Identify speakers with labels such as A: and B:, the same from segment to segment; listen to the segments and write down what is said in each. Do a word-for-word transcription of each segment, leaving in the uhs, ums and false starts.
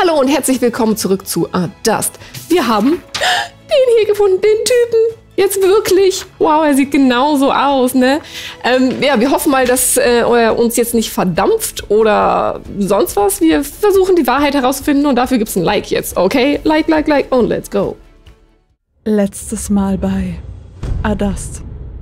A: Hallo und herzlich willkommen zurück zu Adust. Wir haben den hier gefunden, den Typen. Jetzt wirklich. Wow, er sieht genauso aus, ne? Ähm, ja, wir hoffen mal, dass äh, er uns jetzt nicht verdampft oder sonst was. Wir versuchen die Wahrheit herauszufinden und dafür gibt's ein Like jetzt, okay? Like, like, like und let's go.
B: Letztes Mal bei Adust.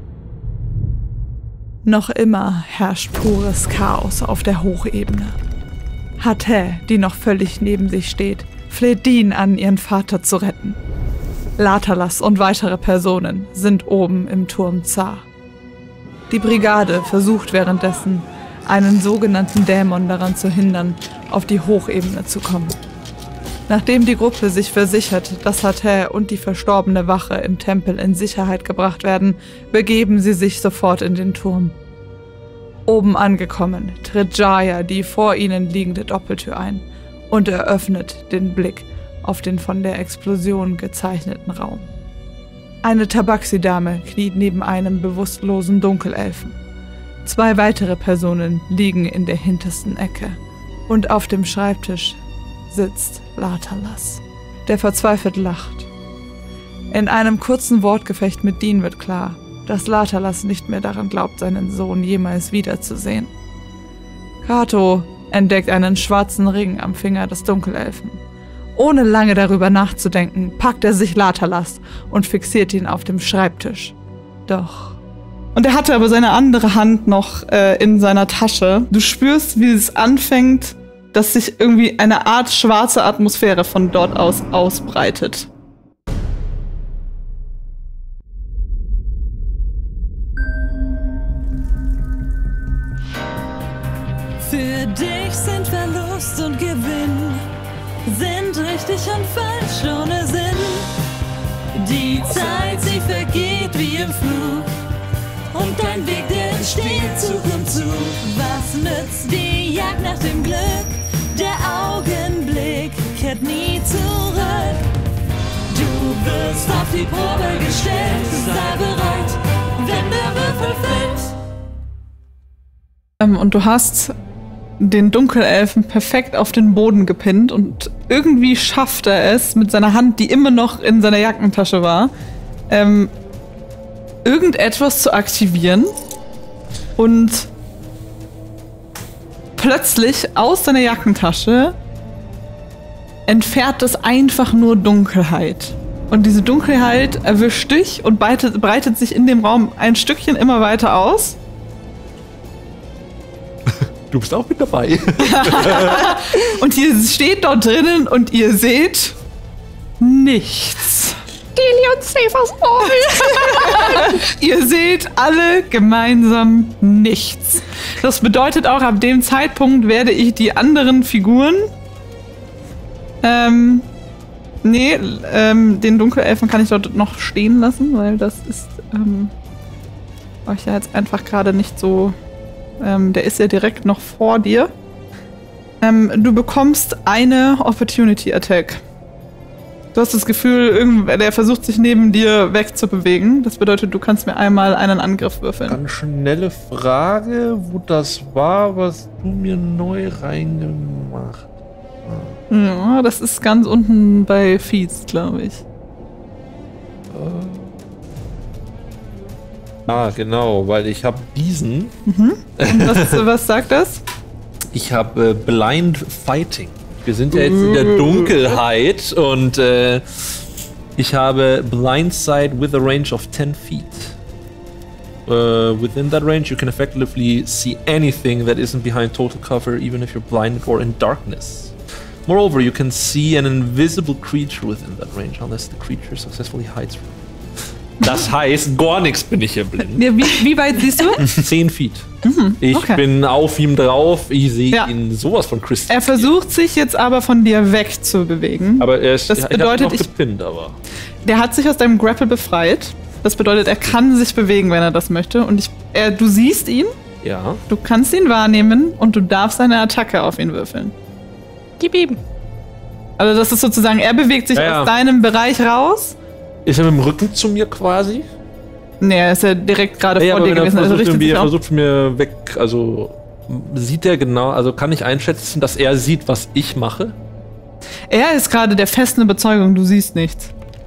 B: Noch immer herrscht pures Chaos auf der Hochebene. Hateh, die noch völlig neben sich steht, fleht Din an, ihren Vater zu retten. Latalas und weitere Personen sind oben im Turm Zar. Die Brigade versucht währenddessen, einen sogenannten Dämon daran zu hindern, auf die Hochebene zu kommen. Nachdem die Gruppe sich versichert, dass Hateh und die verstorbene Wache im Tempel in Sicherheit gebracht werden, begeben sie sich sofort in den Turm. Oben angekommen, tritt Jaya die vor ihnen liegende Doppeltür ein und eröffnet den Blick auf den von der Explosion gezeichneten Raum. Eine Tabaxi-Dame kniet neben einem bewusstlosen Dunkelelfen. Zwei weitere Personen liegen in der hintersten Ecke und auf dem Schreibtisch sitzt Latalas, der verzweifelt lacht. In einem kurzen Wortgefecht mit Din wird klar, dass Latalas nicht mehr daran glaubt, seinen Sohn jemals wiederzusehen. Kato entdeckt einen schwarzen Ring am Finger des Dunkelelfen. Ohne lange darüber nachzudenken, packt er sich Latalas und fixiert ihn auf dem Schreibtisch. Doch...
C: Und er hatte aber seine andere Hand noch äh, in seiner Tasche. Du spürst, wie es anfängt, dass sich irgendwie eine Art schwarze Atmosphäre von dort aus ausbreitet.
D: Für dich sind Verlust und Gewinn, sind richtig und falsch ohne Sinn. Die Zeit, sie vergeht wie im Flug, und dein Weg, der entsteht Zug um Zug. Was nützt die Jagd nach dem Glück? Der Augenblick kehrt nie zurück. Du wirst auf die Probe gestellt, sei bereit, wenn der Würfel fällt.
C: Ähm, und du hast den Dunkelelfen perfekt auf den Boden gepinnt und irgendwie schafft er es mit seiner Hand, die immer noch in seiner Jackentasche war, ähm, irgendetwas zu aktivieren und plötzlich aus seiner Jackentasche entfährt es einfach nur Dunkelheit. Und diese Dunkelheit erwischt dich und breitet, breitet sich in dem Raum ein Stückchen immer weiter aus.
E: Du bist auch mit dabei.
C: Und ihr steht dort drinnen und ihr seht nichts.
A: Delion, save us all!
C: Ihr seht alle gemeinsam nichts. Das bedeutet auch, ab dem Zeitpunkt werde ich die anderen Figuren ähm, nee, ähm, den Dunkelelfen kann ich dort noch stehen lassen, weil das ist ähm, euch ja jetzt einfach gerade nicht so. Ähm, der ist ja direkt noch vor dir. Ähm, du bekommst eine Opportunity Attack. Du hast das Gefühl, irgendwer, der versucht sich neben dir wegzubewegen. Das bedeutet, du kannst mir einmal einen Angriff würfeln.
E: Ganz schnelle Frage, wo das war, was du mir neu reingemacht hast.
C: Ja, das ist ganz unten bei Feeds, glaube ich.
E: Äh. Ah, genau, weil ich habe diesen.
C: Mhm. Und was, was sagt das?
E: Ich habe äh, Blind Fighting. Wir sind ja jetzt in der Dunkelheit und äh, ich habe Blindsight with a range of ten feet. Uh, within that range you can effectively see anything that isn't behind total cover, even if you're blinded or in darkness. Moreover, you can see an invisible creature within that range, unless the creature successfully hides from you. Das heißt, gar nichts bin ich hier blind.
C: Ja, wie, wie weit siehst du?
E: Zehn Feet.
C: Mhm,
E: ich
C: okay.
E: bin auf ihm drauf, ich sehe
C: Ja.
E: ihn sowas von Christian.
C: Er versucht sich jetzt aber von dir wegzubewegen.
E: Aber er ist,
C: Das
E: ich
C: bedeutet,
E: hab ihn
C: ich-
E: noch gepinnt, aber.
C: Der hat sich aus deinem Grapple befreit. Das bedeutet, er kann sich bewegen, wenn er das möchte. Und ich, er, du siehst ihn,
E: Ja.
C: du kannst ihn wahrnehmen und du darfst eine Attacke auf ihn würfeln.
A: Gib ihm.
C: Also das ist sozusagen, er bewegt sich
E: Ja, ja.
C: aus deinem Bereich raus.
E: Ist er mit dem Rücken zu mir quasi?
C: Nee, er ist ja direkt gerade
E: Ja,
C: vor
E: aber
C: dir
E: wenn er
C: gewesen. Also
E: versucht,
C: richtet
E: irgendwie,
C: sich
E: er
C: auf.
E: versucht von mir weg, also sieht er genau, also kann ich einschätzen, dass er sieht, was ich mache?
C: Er ist gerade der festen Überzeugung, du siehst nichts.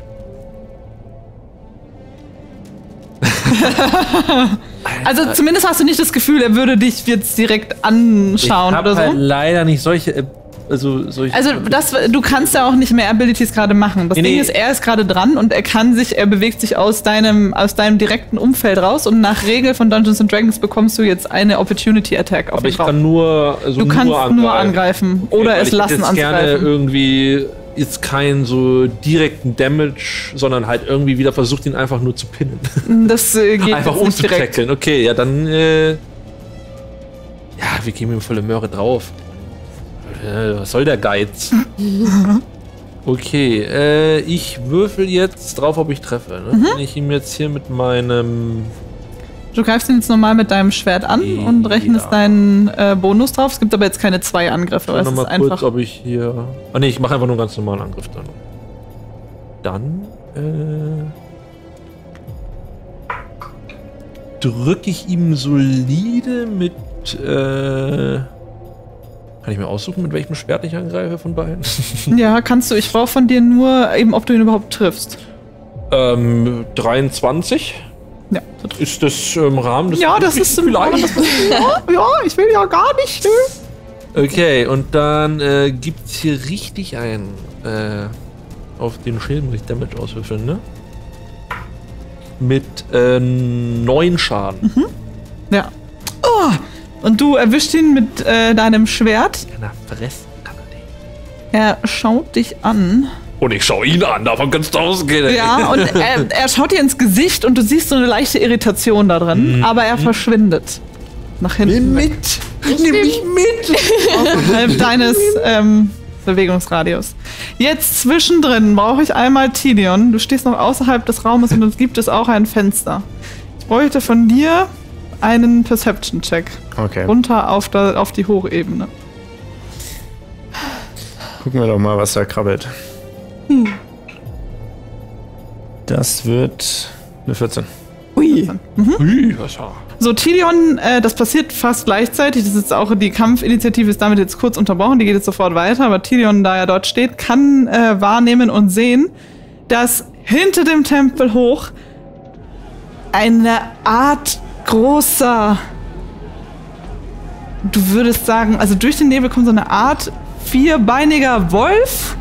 C: Also zumindest hast du nicht das Gefühl, er würde dich jetzt direkt anschauen
E: ich hab
C: oder so.
E: Halt leider nicht solche, äh, also solche.
C: Also das, du kannst ja auch nicht mehr Abilities gerade machen. Das
E: Nee,
C: Ding
E: nee.
C: ist, er ist gerade dran und er kann sich, er bewegt sich aus deinem, aus deinem direkten Umfeld raus und nach Regel von Dungeons and Dragons bekommst du jetzt eine Opportunity Attack auf
E: aber
C: den
E: ich
C: drauf.
E: kann nur, also
C: Du kannst
E: nur angreifen.
C: nur angreifen
E: Okay,
C: oder
E: weil
C: es
E: ich
C: lassen
E: jetzt gerne
C: angreifen.
E: irgendwie jetzt keinen so direkten Damage, sondern halt irgendwie wieder versucht, ihn einfach nur zu pinnen.
C: Das äh, geht
E: einfach
C: jetzt nicht direkt.
E: umzutackeln. Okay, ja, dann, äh, ja, wir gehen mit volle Möhre drauf. Äh, was soll der Geiz? Okay, äh, ich würfel jetzt drauf, ob ich treffe. Ne?
C: Mhm.
E: Wenn ich ihm jetzt hier mit meinem...
C: Du greifst ihn jetzt normal mit deinem Schwert an
E: Ja.
C: und rechnest deinen äh, Bonus drauf. Es gibt aber jetzt keine zwei Angriffe, weil es ist
E: Nochmal
C: einfach.
E: kurz, ob ich hier... Ah ne, ich mache einfach nur einen ganz normalen Angriff dann. Dann, äh... drücke ich ihm solide mit, äh... Kann ich mir aussuchen, mit welchem Schwert ich angreife von beiden?
C: Ja, kannst du. Ich brauche von dir nur eben, ob du ihn überhaupt triffst.
E: ähm, dreiundzwanzig?
C: Ja,
E: Ist das im Rahmen des...
C: ja das ist im
E: vielleicht?
C: ja, ja, ich will ja gar nicht. Nö.
E: Okay, und dann äh, gibt's hier richtig ein äh, auf den Schild muss ich Damage auswürfeln, ne? Mit äh, neun Schaden.
C: Ja. Oh, und du erwischst ihn mit äh, deinem Schwert.
E: Kann er fressen, kann er den.
C: Er schaut dich an.
E: Und ich schau ihn an, davon kannst du ausgehen.
C: Ja, und er, er schaut dir ins Gesicht und du siehst so eine leichte Irritation da drin, aber er verschwindet. Nach hinten. weg.
E: Nimm mich mit!
C: Außerhalb deines ähm, Bewegungsradius. Jetzt zwischendrin brauche ich einmal Tilion. Du stehst noch außerhalb des Raumes und es gibt es auch ein Fenster. Ich bräuchte von dir einen Perception-Check.
F: Okay.
C: Runter auf, der, auf die Hochebene.
F: Gucken wir doch mal, was da krabbelt. Das wird eine vierzehn.
A: Ui.
E: Ui, was war?
C: So, Tilion, äh, das passiert fast gleichzeitig. Das ist auch, die Kampfinitiative ist damit jetzt kurz unterbrochen, die geht jetzt sofort weiter. Aber Tilion, da er dort steht, kann äh, wahrnehmen und sehen, dass hinter dem Tempel hoch eine Art großer, du würdest sagen, also durch den Nebel kommt so eine Art vierbeiniger Wolf.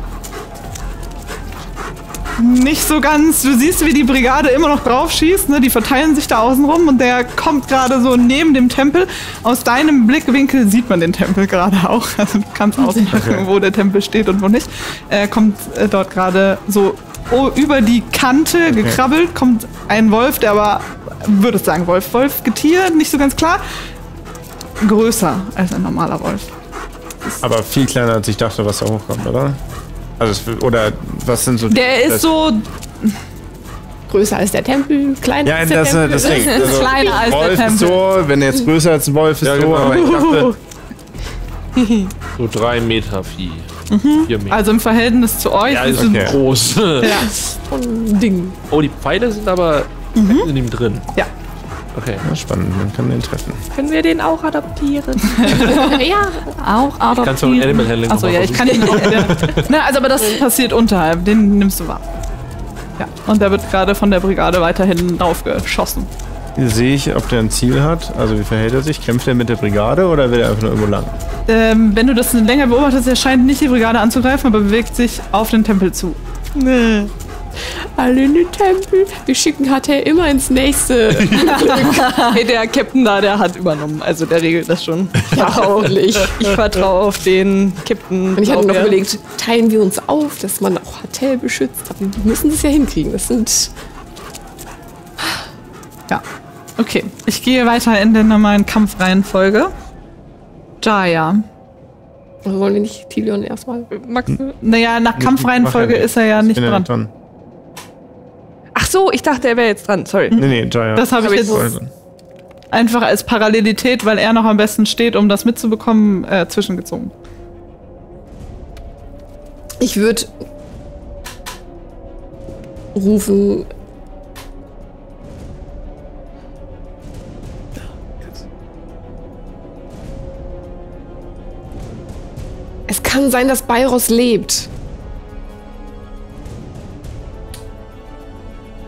C: Nicht so ganz. Du siehst, wie die Brigade immer noch drauf schießt, ne? Die verteilen sich da außen rum und der kommt gerade so neben dem Tempel. Aus deinem Blickwinkel sieht man den Tempel gerade auch. Also du kannst ausmachen, wo der Tempel steht und wo nicht. Er kommt äh, dort gerade so oh, über die Kante gekrabbelt, kommt ein Wolf, der aber, würde ich sagen, Wolf, Wolf, Getier, nicht so ganz klar. Größer als ein normaler Wolf.
F: Aber viel kleiner, als ich dachte, was da hochkommt, oder? Also, es, oder was sind so...
C: Der ist
F: das,
C: so
A: Größer als der Tempel, kleiner
F: Ja,
A: als der
F: das,
A: Tempel.
F: das Ding. Also,
C: kleiner als der
F: Wolf ist
C: Tempel.
F: so, wenn er jetzt größer als ein Wolf ist,
E: Ja,
F: so,
E: genau.
F: aber ich dachte,
E: So drei Meter Vieh. Vier Meter.
C: Also im Verhältnis zu euch.
E: ja,
C: ist
E: ist
F: okay.
E: groß.
C: ja.
A: Ein Ding.
E: Oh, die Pfeile sind aber in ihm drin.
C: Ja.
E: Okay.
F: ja, spannend, man kann den treffen.
A: Können wir den auch adaptieren? ja.
C: Auch adoptieren.
E: Kannst du mit Animal Handling
C: Achso,
E: noch
C: ja,
E: mal
C: ich kann ihn auch. Ne, also, aber das passiert unterhalb. Den nimmst du wahr. Ja. Und der wird gerade von der Brigade weiterhin draufgeschossen.
F: Sehe ich, ob der ein Ziel hat? Also wie verhält er sich? Kämpft er mit der Brigade oder will er einfach nur irgendwo lang?
C: Ähm, wenn du das länger beobachtest, er scheint nicht die Brigade anzugreifen, aber bewegt sich auf den Tempel zu.
A: Nee. Alle in den Tempel. Wir schicken H T immer ins nächste.
G: Hey, der Captain da, der hat übernommen. Also der regelt das schon. Vertraulich. Ich vertraue auf den Captain.
A: Und ich hatte noch
G: Blaubeer.
A: überlegt, teilen wir uns auf, dass man auch H T beschützt. Aber wir müssen das ja hinkriegen. Das sind.
C: Ja. Okay, ich gehe weiter in der normalen Kampfreihenfolge. Jaya.
A: Also wollen wir nicht Tilion erstmal?
G: Max,
C: Naja, nach Kampfreihenfolge
F: Mach ja
C: ist er ja
F: Ich
C: nicht
F: bin ja
C: dran.
F: nicht dran.
G: ach so, ich dachte, er wäre jetzt dran. Sorry.
F: Nee, nee, Jaya.
C: Das habe ich
G: Hab ich
C: jetzt
F: Voll dran.
C: einfach als Parallelität, weil er noch am besten steht, um das mitzubekommen, äh, zwischengezogen.
A: Ich würde rufen. Es kann sein, dass Bairos lebt.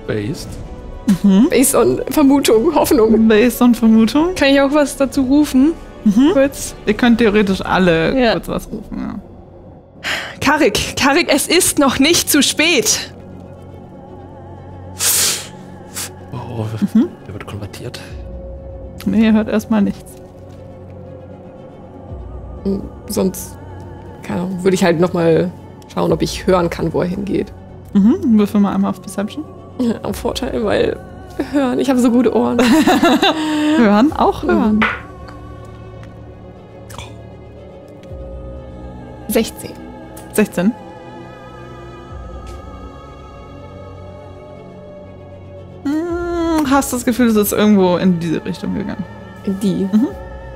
E: Based.
A: Based on Vermutung, Hoffnung.
C: Based on Vermutung.
G: Kann ich auch was dazu rufen?
C: Mhm.
G: Kurz.
C: Ihr könnt theoretisch alle
G: Ja.
C: kurz was rufen. Ja.
G: Karik, Karik, es ist noch nicht zu spät.
E: Oh, der wird konvertiert.
C: Nee, ihr hört erstmal nichts.
A: Sonst keine Ahnung, würde ich halt nochmal schauen, ob ich hören kann, wo er hingeht.
C: Mhm. Würfel mal einmal auf Perception.
A: Am Vorteil, weil hören, ich habe so gute Ohren.
C: Hören, auch hören.
A: sechzehn.
C: sechzehn. Hm, hast das Gefühl, es ist irgendwo in diese Richtung gegangen?
A: In die.
C: Mhm.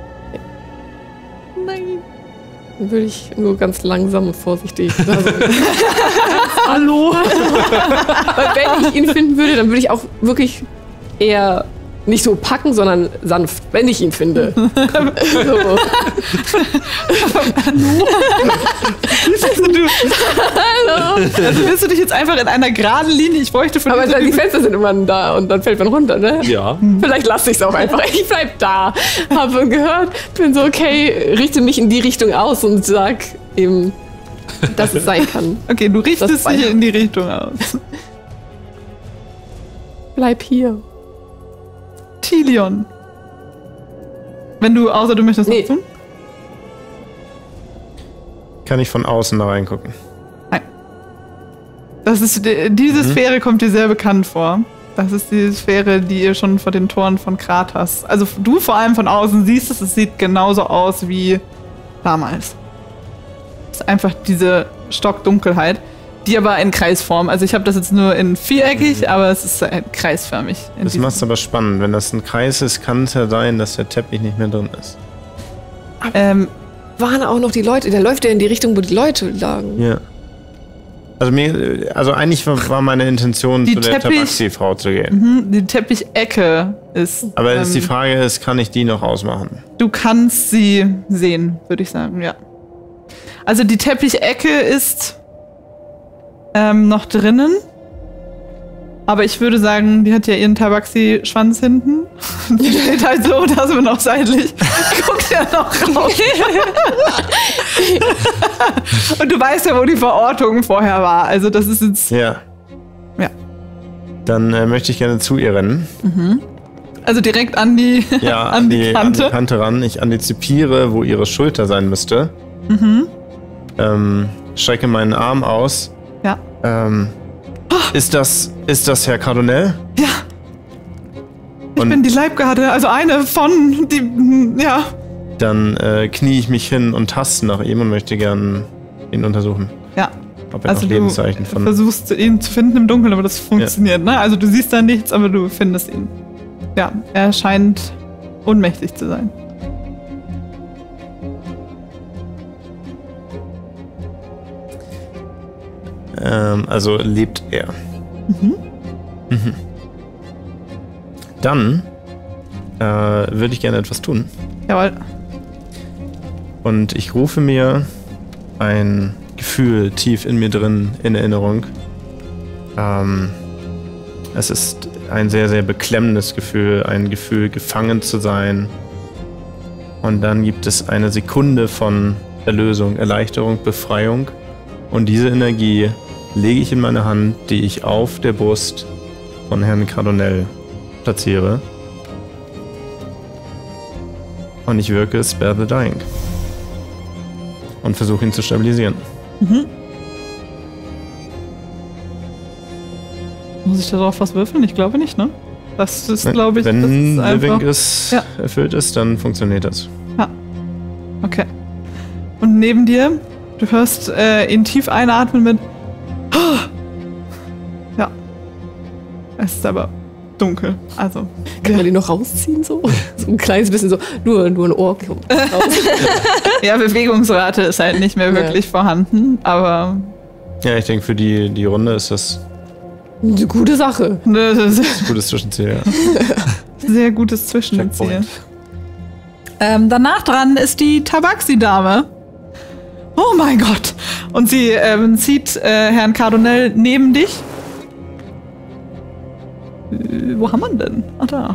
A: Nein. Dann würde ich nur ganz langsam und vorsichtig. Also,
C: Hallo?
A: weil wenn ich ihn finden würde, dann würde ich auch wirklich eher nicht so packen, sondern sanft, wenn ich ihn finde. So.
C: du, Hallo. Also willst du dich jetzt einfach in einer geraden Linie, ich bräuchte von
A: Aber
C: dir
A: dann, die Fenster sind immer da und dann fällt man runter, ne?
E: Ja.
A: Vielleicht lasse ich es auch einfach. Ich bleib da. Habe gehört, bin so, okay, richte mich in die Richtung aus und sag ihm, dass es sein kann.
C: Okay, du richtest
A: Das
C: dich
A: war-
C: in die Richtung aus.
A: Bleib hier.
C: Tilion. Wenn du, außer du möchtest
A: Nee.
C: was tun?
F: Kann ich von außen da reingucken?
C: Das ist, diese
F: Mhm.
C: Sphäre kommt dir sehr bekannt vor. Das ist die Sphäre, die ihr schon vor den Toren von Kratas, also du vor allem von außen siehst es, es sieht genauso aus wie damals. Es ist einfach diese Stockdunkelheit, die aber in Kreisform, also ich habe das jetzt nur in viereckig, aber es ist äh, kreisförmig. In
F: Das
C: diesem-
F: macht es aber spannend. Wenn das ein Kreis ist, kann es ja sein, dass der Teppich nicht mehr drin ist.
C: ähm,
A: Waren auch noch die Leute, der läuft ja in die Richtung, wo die Leute lagen.
F: Ja. Also mir, also eigentlich war, war meine Intention,
C: Die
F: zu der
C: Teppich-
F: Tabaxi-Frau zu gehen.
C: mhm, die Teppichecke ist.
F: Aber jetzt die
C: ähm,
F: Frage ist, kann ich die noch ausmachen?
C: Du kannst sie sehen, würde ich sagen, ja. Also die Teppichecke ist ähm, noch drinnen. Aber ich würde sagen, die hat ja ihren Tabaxi-Schwanz hinten. Die steht halt so, da sind wir noch seitlich. Guckt ja noch raus. Und du weißt ja, wo die Verortung vorher war. Also das ist jetzt.
F: Ja.
C: Ja.
F: Dann äh, möchte ich gerne zu ihr rennen.
C: Also direkt an die,
F: Ja,
C: an die Kante.
F: An die Kante ran. Ich antizipiere, wo ihre Schulter sein müsste.
C: Mhm.
F: Ähm, strecke meinen Arm aus.
C: Ja.
F: Ähm, ist das, ist das Herr Cardonell?
C: Ja. Ich
F: Und
C: bin die Leibgarde, also eine von, die, ja.
F: dann äh, knie ich mich hin und taste nach ihm und möchte gern ihn untersuchen.
C: Ja.
F: Ob er
C: Also
F: noch
C: du
F: Lebenszeichen von...
C: versuchst ihn zu finden im Dunkeln, aber das funktioniert, ne? Also du siehst da nichts, aber du findest ihn. Ja, er scheint ohnmächtig zu sein.
F: Ähm, also lebt er. Mhm. Dann äh, würde ich gerne etwas tun.
C: Jawohl.
F: Und ich rufe mir ein Gefühl tief in mir drin in Erinnerung. Ähm, es ist ein sehr, sehr beklemmendes Gefühl, ein Gefühl, gefangen zu sein. Und dann gibt es eine Sekunde von Erlösung, Erleichterung, Befreiung. Und diese Energie lege ich in meine Hand, die ich auf der Brust von Herrn Cardonell platziere. Und ich wirke Spare the Dying. Und versuche ihn zu stabilisieren.
C: Muss ich darauf was würfeln? Ich glaube nicht, ne? Das ist,
F: Wenn-
C: glaube ich, das
F: Wenn
C: ist
F: Living
C: einfach...
F: ist
C: Ja.
F: erfüllt ist, dann funktioniert das.
C: Okay. Und neben dir, du hörst äh, ihn tief einatmen mit... Ja. Es ist aber dunkel, also...
A: Kann man den noch rausziehen so? So ein kleines bisschen so, nur, nur ein Ohr. Raus.
C: Ja, Bewegungsrate ist halt nicht mehr
A: Ja.
C: wirklich vorhanden, aber...
F: Ja, ich denke, für die, die Runde ist das
A: Eine gute Sache.
C: Ne, das ist
F: ein gutes Zwischenziel. Ja.
C: ein sehr gutes Zwischenziel.
E: Checkpoint.
C: Ähm, danach dran ist die Tabaxi-Dame. Oh mein Gott! Und sie ähm, zieht äh, Herrn Cardonell neben dich. Äh, wo haben wir denn? Ah, da.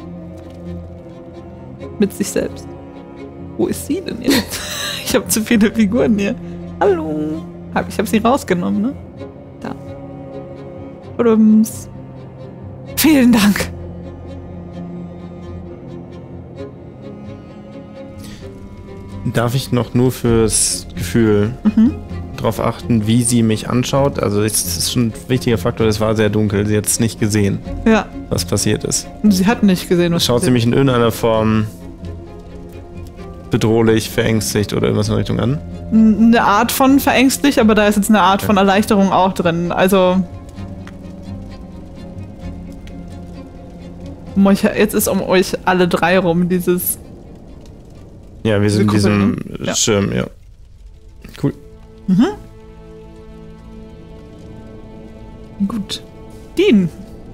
C: Mit sich selbst. Wo ist sie denn jetzt? Ich habe zu viele Figuren hier. Hallo. Hab, ich habe sie rausgenommen, ne? Da. Rums. Vielen Dank.
F: Darf ich noch nur fürs Gefühl
C: Mhm.
F: darauf achten, wie sie mich anschaut? Also es ist schon ein wichtiger Faktor, es war sehr dunkel. Sie hat es nicht gesehen,
C: Ja.
F: was passiert ist.
C: Und sie hat nicht gesehen, was
F: Schaut sie mich in irgendeiner Form bedrohlich, verängstigt oder irgendwas in der Richtung an?
C: Eine Art von verängstigt, aber da ist jetzt eine Art von Erleichterung auch drin. Also. Um euch, jetzt ist um euch alle drei rum dieses.
F: Ja, wir sind in
C: Diese
F: diesem
C: Kuppel, ne? Ja.
F: Schirm, ja. Cool.
C: Gut. Dean.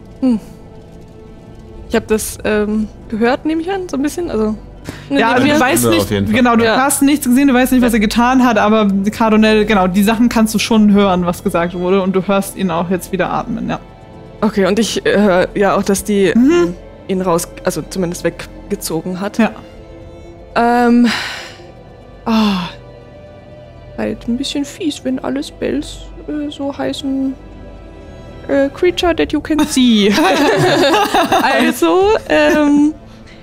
G: Ich habe das ähm, gehört, nehme ich an, so ein bisschen. Also,
C: Ja, also
G: neben
C: du
G: mir.
C: weißt
F: Ja,
C: nicht,
F: auf jeden Fall.
C: genau, du
G: Ja.
C: hast nichts gesehen, du weißt nicht, was er getan hat, aber Cardinal, genau, die Sachen kannst du schon hören, was gesagt wurde, und du hörst ihn auch jetzt wieder atmen, ja.
G: Okay, und ich äh, höre ja auch, dass die ähm, ihn raus, also zumindest weggezogen hat.
C: Ja.
G: Ähm. Ah. Halt ein bisschen fies, wenn alle Spells äh, so heißen. Äh, Creature that you can see. Also, ähm.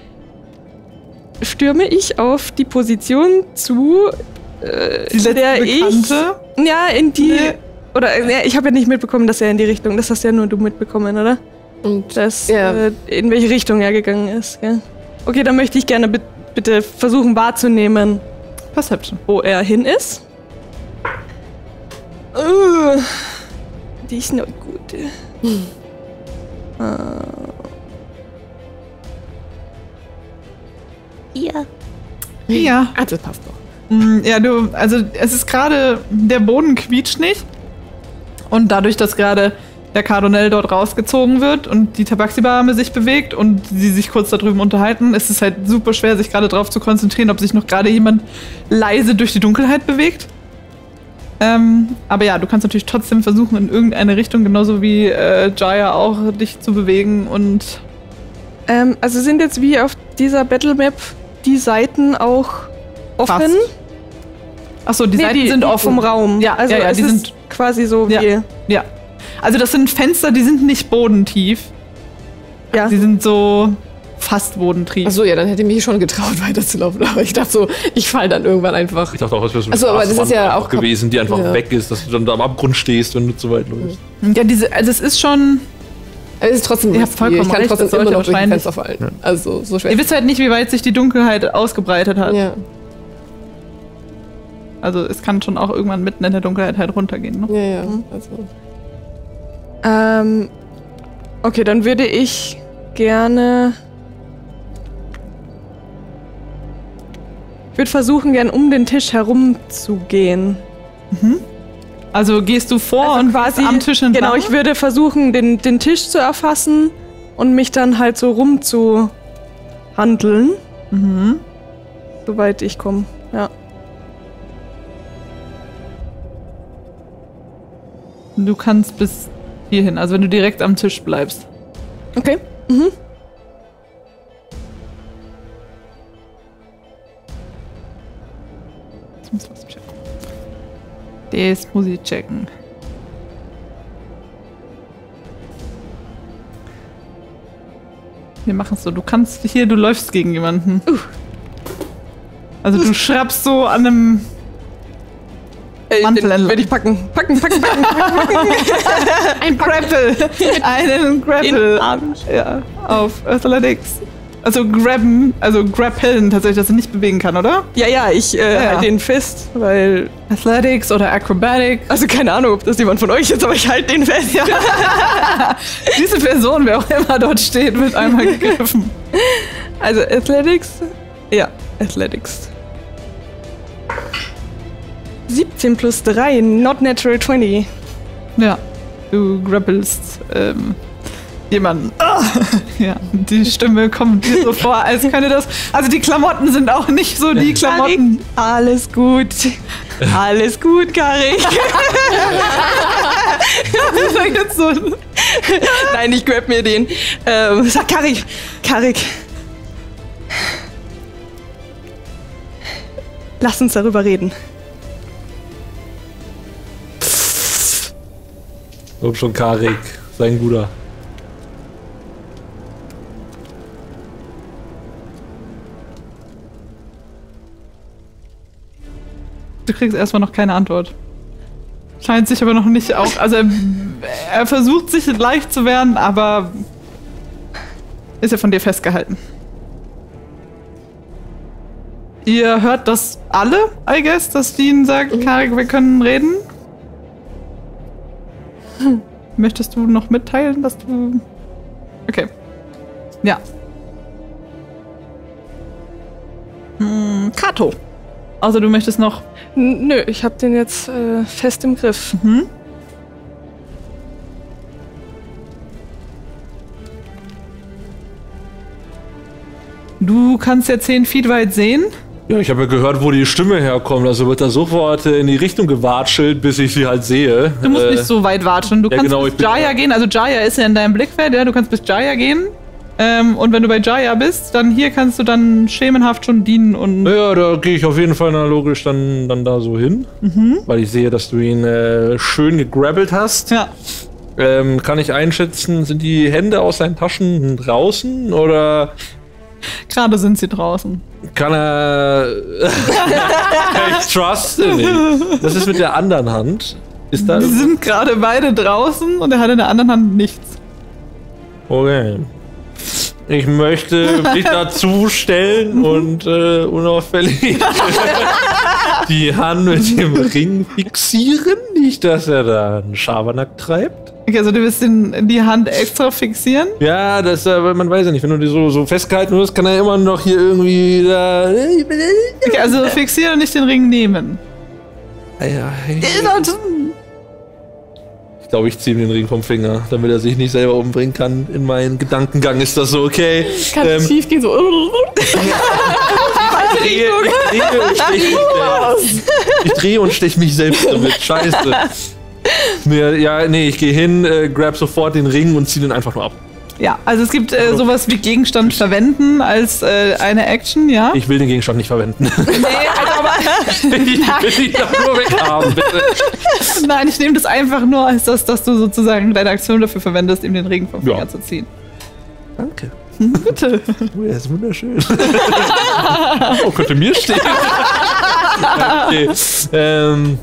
G: stürme ich auf die Position zu, äh,
C: Die letzte
G: der ich.
C: Bekannte.
G: Ja, in die.
C: Nee.
G: Oder, äh, ja, ich habe ja nicht mitbekommen, dass er in die Richtung. Das hast ja nur du mitbekommen, oder?
A: Und
G: Dass,
A: Ja.
G: äh, in welche Richtung er gegangen ist, gell? Okay, dann möchte ich gerne bi- bitte versuchen wahrzunehmen,
C: Perception.
G: wo er hin ist. Uh, die ist noch gut. Hm.
C: Ja.
A: Ah, das passt doch.
C: Mm, Ja, du, also es ist gerade, der Boden quietscht nicht. Und dadurch, dass gerade der Cardinal dort rausgezogen wird und die Tabaxi-Barme sich bewegt und sie sich kurz da drüben unterhalten, ist es halt super schwer, sich gerade darauf zu konzentrieren, ob sich noch gerade jemand leise durch die Dunkelheit bewegt. Ähm, aber ja, du kannst natürlich trotzdem versuchen, in irgendeine Richtung, genauso wie äh, Jaya auch, dich zu bewegen und
G: Ähm, also sind jetzt wie auf dieser Battlemap die Seiten auch offen?
C: Fast. Achso, die
G: Nee,
C: Seiten
G: die,
C: sind
G: die
C: offen.
G: vom Raum.
C: Ja,
G: also
C: ja, ja,
G: es
C: die
G: ist
C: sind-
G: quasi so wie.
C: Ja. Ja. Also das sind Fenster, die sind nicht bodentief.
G: Ja.
C: Die sind so fast bodentief.
A: Achso, ja, dann hätte ich mich schon getraut, weiterzulaufen. Aber ich dachte so, ich fall dann irgendwann einfach.
E: Ich dachte auch, es wäre so eine
A: Ach so, aber das ist
E: Straßenbahn
A: ja
E: einfach
A: auch
E: gewesen, die einfach
A: ja.
E: weg ist, dass du dann da am Abgrund stehst, wenn du zu weit läufst.
C: Ja, diese, also es ist schon.
A: Aber es ist trotzdem
C: Ihr
A: risky.
C: habt vollkommen
A: Ich kann
C: recht,
A: trotzdem
C: das sollte
A: immer noch durch die
C: wahrscheinlich-
A: Fenster fallen. Also, so schwer.
C: Ihr wisst halt nicht, wie weit sich die Dunkelheit ausgebreitet hat.
A: Ja.
C: Also es kann schon auch irgendwann mitten in der Dunkelheit halt runtergehen. Ne?
A: Ja, ja.
G: Mhm.
A: Also.
G: Ähm, okay, dann würde ich gerne. Ich würde versuchen, gern um den Tisch herum zu gehen.
C: Also gehst du vor
G: Also
C: und
G: quasi
C: am Tisch entlang?
G: Genau, ich würde versuchen, den, den Tisch zu erfassen und mich dann halt so rum zu handeln,
C: Mhm.
G: soweit ich komme. Ja.
C: Du kannst bis hierhin, also wenn du direkt am Tisch bleibst.
G: Okay. Mhm.
C: Das muss was checken. Das muss ich checken. Wir machen es so. Du kannst hier, du läufst gegen jemanden. Also du schraubst so an einem
G: Äh,
C: Mantel
G: den
C: entlang.
G: würde ich packen. Packen, packen, packen, packen, packen.
C: ein Grapple. einen Grapple. Ja, auf Athletics. Also grabben, also grappeln tatsächlich, dass er nicht bewegen kann, oder?
G: Ja, ja, ich äh,
C: Ja.
G: halte den fest, weil.
C: Athletics oder Acrobatic.
G: Also keine Ahnung, ob das jemand von euch ist, aber ich halte den fest. Ja.
C: Diese Person, wer auch immer dort steht, wird einmal gegriffen.
G: Also Athletics. Ja, Athletics. siebzehn plus drei, not natural zwanzig.
C: Ja, du grappelst ähm, jemanden. Ah! Ja, die Stimme kommt dir so vor, als könnte das. Also die Klamotten sind auch nicht so die Klamotten.
G: Alles gut. Alles gut, Kari.
C: Das ist jetzt so.
G: Nein, ich grab mir den. Ähm, sag Karik, Karik. Lass uns darüber reden.
E: Komm schon, Karik. Sei ein Guter.
C: Du kriegst erstmal noch keine Antwort. Scheint sich aber noch nicht auch. Also er, er versucht sich leicht zu werden, aber ist ja von dir festgehalten. Ihr hört das alle, I guess, dass Dean sagt, mhm. Karik, wir können reden. Hm. Möchtest du noch mitteilen, dass du... Okay. Ja. Hm, Kato. Also du möchtest noch...
G: N nö, ich hab den jetzt äh, fest im Griff.
C: Mhm. Du kannst ja zehn Feet weit sehen.
E: Ja, ich habe ja gehört, wo die Stimme herkommt. Also wird er sofort äh, in die Richtung gewatschelt, bis ich sie halt sehe.
C: Du musst
E: äh,
C: nicht so weit watscheln. Du
E: ja,
C: kannst
E: genau,
C: bis
E: ich bin-
C: Jaya gehen. Also Jaya ist ja in deinem Blickfeld. Ja, du kannst bis Jaya gehen. Ähm, und wenn du bei Jaya bist, dann hier kannst du dann schemenhaft schon dienen und...
E: Ja, da gehe ich auf jeden Fall analogisch dann, dann da so hin.
C: Mhm.
E: Weil ich sehe, dass du ihn äh, schön gegrabbelt hast.
C: Ja.
E: Ähm, kann ich einschätzen, sind die Hände aus seinen Taschen draußen oder
C: Gerade sind sie draußen.
E: kann er... ich trust nicht. Was ist mit der anderen Hand? Ist da...
C: Die sind gerade beide draußen und er hat in der anderen Hand nichts.
E: Okay. Ich möchte mich dazu stellen und äh, unauffällig die Hand mit dem Ring fixieren. Nicht, dass er da einen Schabernack treibt.
C: Okay, also du willst den, die Hand extra fixieren?
E: Ja, das, äh, man weiß ja nicht, wenn du die so, so festgehalten wirst, kann er immer noch hier irgendwie da...
C: Okay, also fixieren und nicht den Ring nehmen.
E: Ja, ja. Ich glaube, ich ziehe ihm den Ring vom Finger, damit er sich nicht selber umbringen kann. In meinen Gedankengang ist das so, okay.
A: Kann
E: ähm,
A: schief gehen, so.
E: ich drehe, ich drehe und stech mich selbst. Ich drehe und stech mich selbst damit. Scheiße. Mir, ja, nee, ich gehe hin, äh, grab sofort den Ring und ziehe den einfach nur ab.
C: Ja, also es gibt äh, sowas wie Gegenstand verwenden als äh, eine Action, ja?
E: Ich will den Gegenstand nicht verwenden.
C: Nee, also aber,
E: ich will ihn doch nur weghaben, bitte.
C: nein, ich nehme das einfach nur als das, dass du sozusagen deine Aktion dafür verwendest, ihm den Ring vom Finger
E: Ja.
C: zu ziehen.
E: Danke.
C: Bitte.
E: Oh, er ist wunderschön. Oh, könnte mir stehen. Okay. Ähm.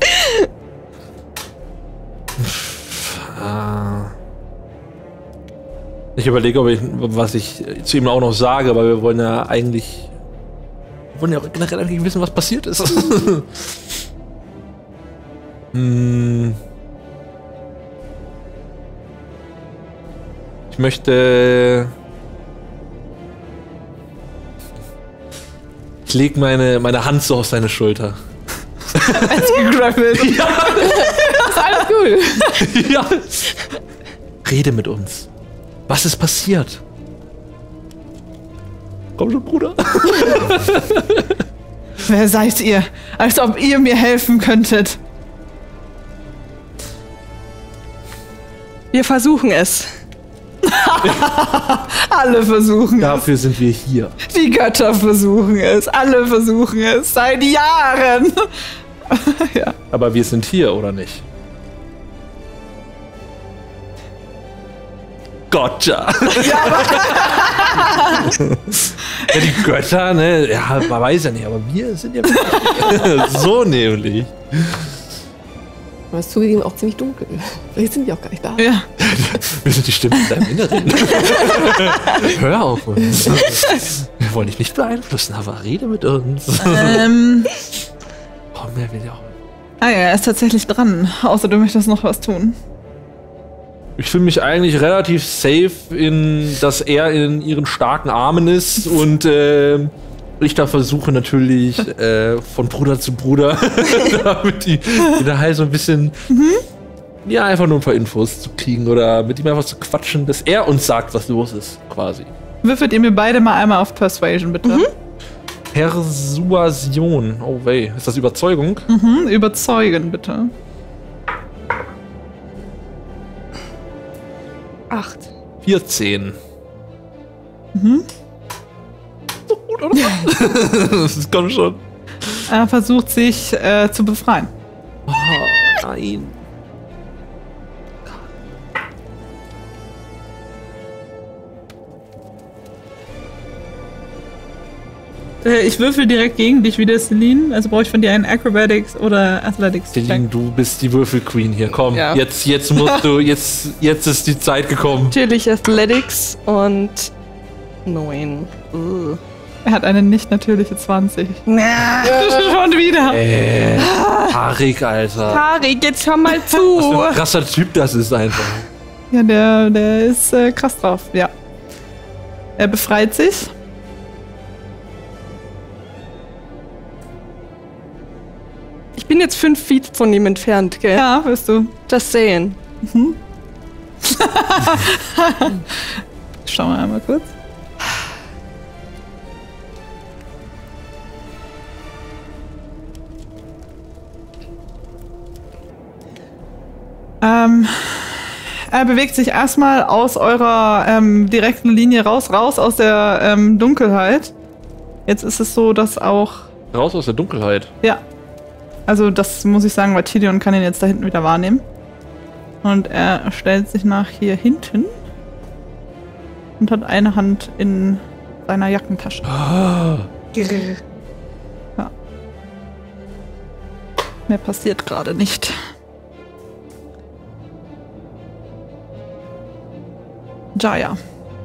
E: Ah. Ich überlege, ob ich, was ich zu ihm auch noch sage, weil wir wollen ja eigentlich, wir wollen ja auch generell eigentlich wissen, was passiert ist. hm. Ich möchte, ich lege meine, meine Hand so auf seine Schulter.
C: Als gegrappelt.
E: Ja.
A: Ist alles gut.
E: Ja. Rede mit uns. Was ist passiert? Komm schon, Bruder.
C: Wer seid ihr? Als ob ihr mir helfen könntet.
G: Wir versuchen es.
C: Alle versuchen
E: Dafür sind wir hier.
C: es. Die Götter versuchen es. Alle versuchen es. Seit Jahren. Ja.
E: Aber wir sind hier, oder nicht? Gotcha. Ja, die Götter, ne? Ja, man weiß ja nicht, aber wir sind ja so nämlich.
A: Aber es ist zugegeben auch ziemlich dunkel. Vielleicht sind die auch gar nicht da.
C: Ja.
E: Wir sind die Stimmen in deinem Inneren. Hör auf uns. Wir wollen dich nicht beeinflussen, aber rede mit uns.
C: Ähm.
E: Oh, mehr will ja auch.
C: Ah ja, er ist tatsächlich dran. Außer du möchtest noch was tun.
E: Ich fühle mich eigentlich relativ safe, in, dass er in ihren starken Armen ist und äh, ich da versuche natürlich äh, von Bruder zu Bruder, damit die wieder halt so ein bisschen, mhm. ja, einfach nur ein paar Infos zu kriegen oder mit ihm einfach zu quatschen, dass er uns sagt, was los ist, quasi.
C: Würfelt ihr mir beide mal einmal auf Persuasion, bitte. Mhm.
E: Persuasion, oh weh, ist das Überzeugung?
C: Mhm, überzeugen, bitte. acht.
E: vierzehn.
C: Mhm.
E: Das kommt schon.
C: Er versucht sich äh, zu befreien.
E: Oh, nein.
C: Äh, ich würfel direkt gegen dich wieder, Celine. Also brauche ich von dir einen Acrobatics oder Athletics.
E: Celine, du bist die Würfelqueen hier. Komm,
G: Ja.
E: jetzt, jetzt musst du, jetzt, jetzt ist die Zeit gekommen.
G: Natürlich Athletics und neun. Uh.
C: Er hat eine nicht natürliche zwanzig.
G: Na,
C: Schon wieder.
E: Äh, Tarik, Alter.
G: Tarik, jetzt hör mal
E: Was für
G: zu.
E: ein krasser Typ das ist einfach.
C: Ja, der, der ist äh, krass drauf, ja. Er befreit sich.
G: Ich bin jetzt fünf Feet von ihm entfernt, gell?
C: Ja, wirst du.
G: Das sehen.
C: Schauen wir einmal kurz. Ähm, er bewegt sich erstmal aus eurer ähm, direkten Linie raus, raus aus der ähm, Dunkelheit. Jetzt ist es so, dass auch,
E: Raus aus der Dunkelheit.
C: ja, also das muss ich sagen, weil Tilion kann ihn jetzt da hinten wieder wahrnehmen. Und er stellt sich nach hier hinten und hat eine Hand in seiner Jackentasche. Ja. Mehr passiert gerade nicht. Jaya.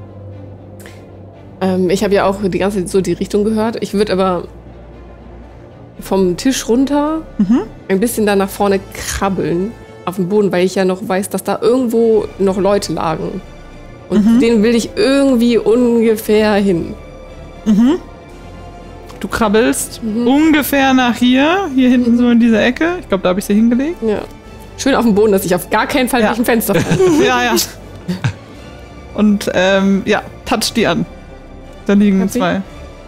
A: Ähm, ich habe ja auch die ganze Zeit so die Richtung gehört. Ich würde aber vom Tisch runter
C: Mhm.
A: ein bisschen da nach vorne krabbeln auf dem Boden, weil ich ja noch weiß, dass da irgendwo noch Leute lagen. Und
C: Mhm.
A: denen will ich irgendwie ungefähr hin.
C: Mhm. Du krabbelst
A: Mhm.
C: ungefähr nach hier, hier hinten so in dieser Ecke. Ich glaube, da habe ich sie hingelegt.
A: Ja. Schön auf dem Boden, dass ich auf gar keinen Fall
C: Ja.
A: durch ein Fenster falle.
C: Ja, ja. Und ähm, ja, touch die an. Da liegen
A: Happy?
C: zwei.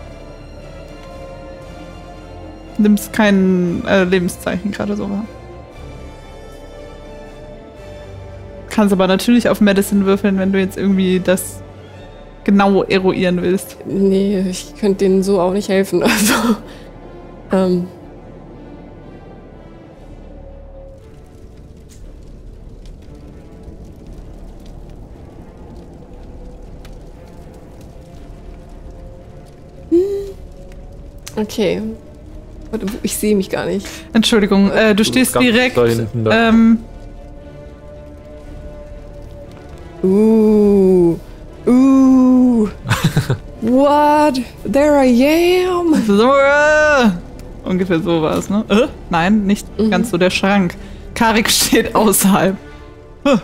C: Nimmst kein äh, Lebenszeichen gerade so wahr. Kannst aber natürlich auf Medicine würfeln, wenn du jetzt irgendwie das genau eruieren willst.
A: Nee, ich könnte denen so auch nicht helfen. Also, ähm, Hm. Okay. Warte, wo- ich sehe mich gar nicht.
C: Entschuldigung, äh, du stehst
E: ganz
C: direkt.
E: da hinten, da.
C: Ähm,
A: Uh. Uh. What? There I am.
C: so, äh, ungefähr so war es, ne? Äh? Nein, nicht
A: Mhm.
C: ganz so der Schrank. Karik steht außerhalb. Huh.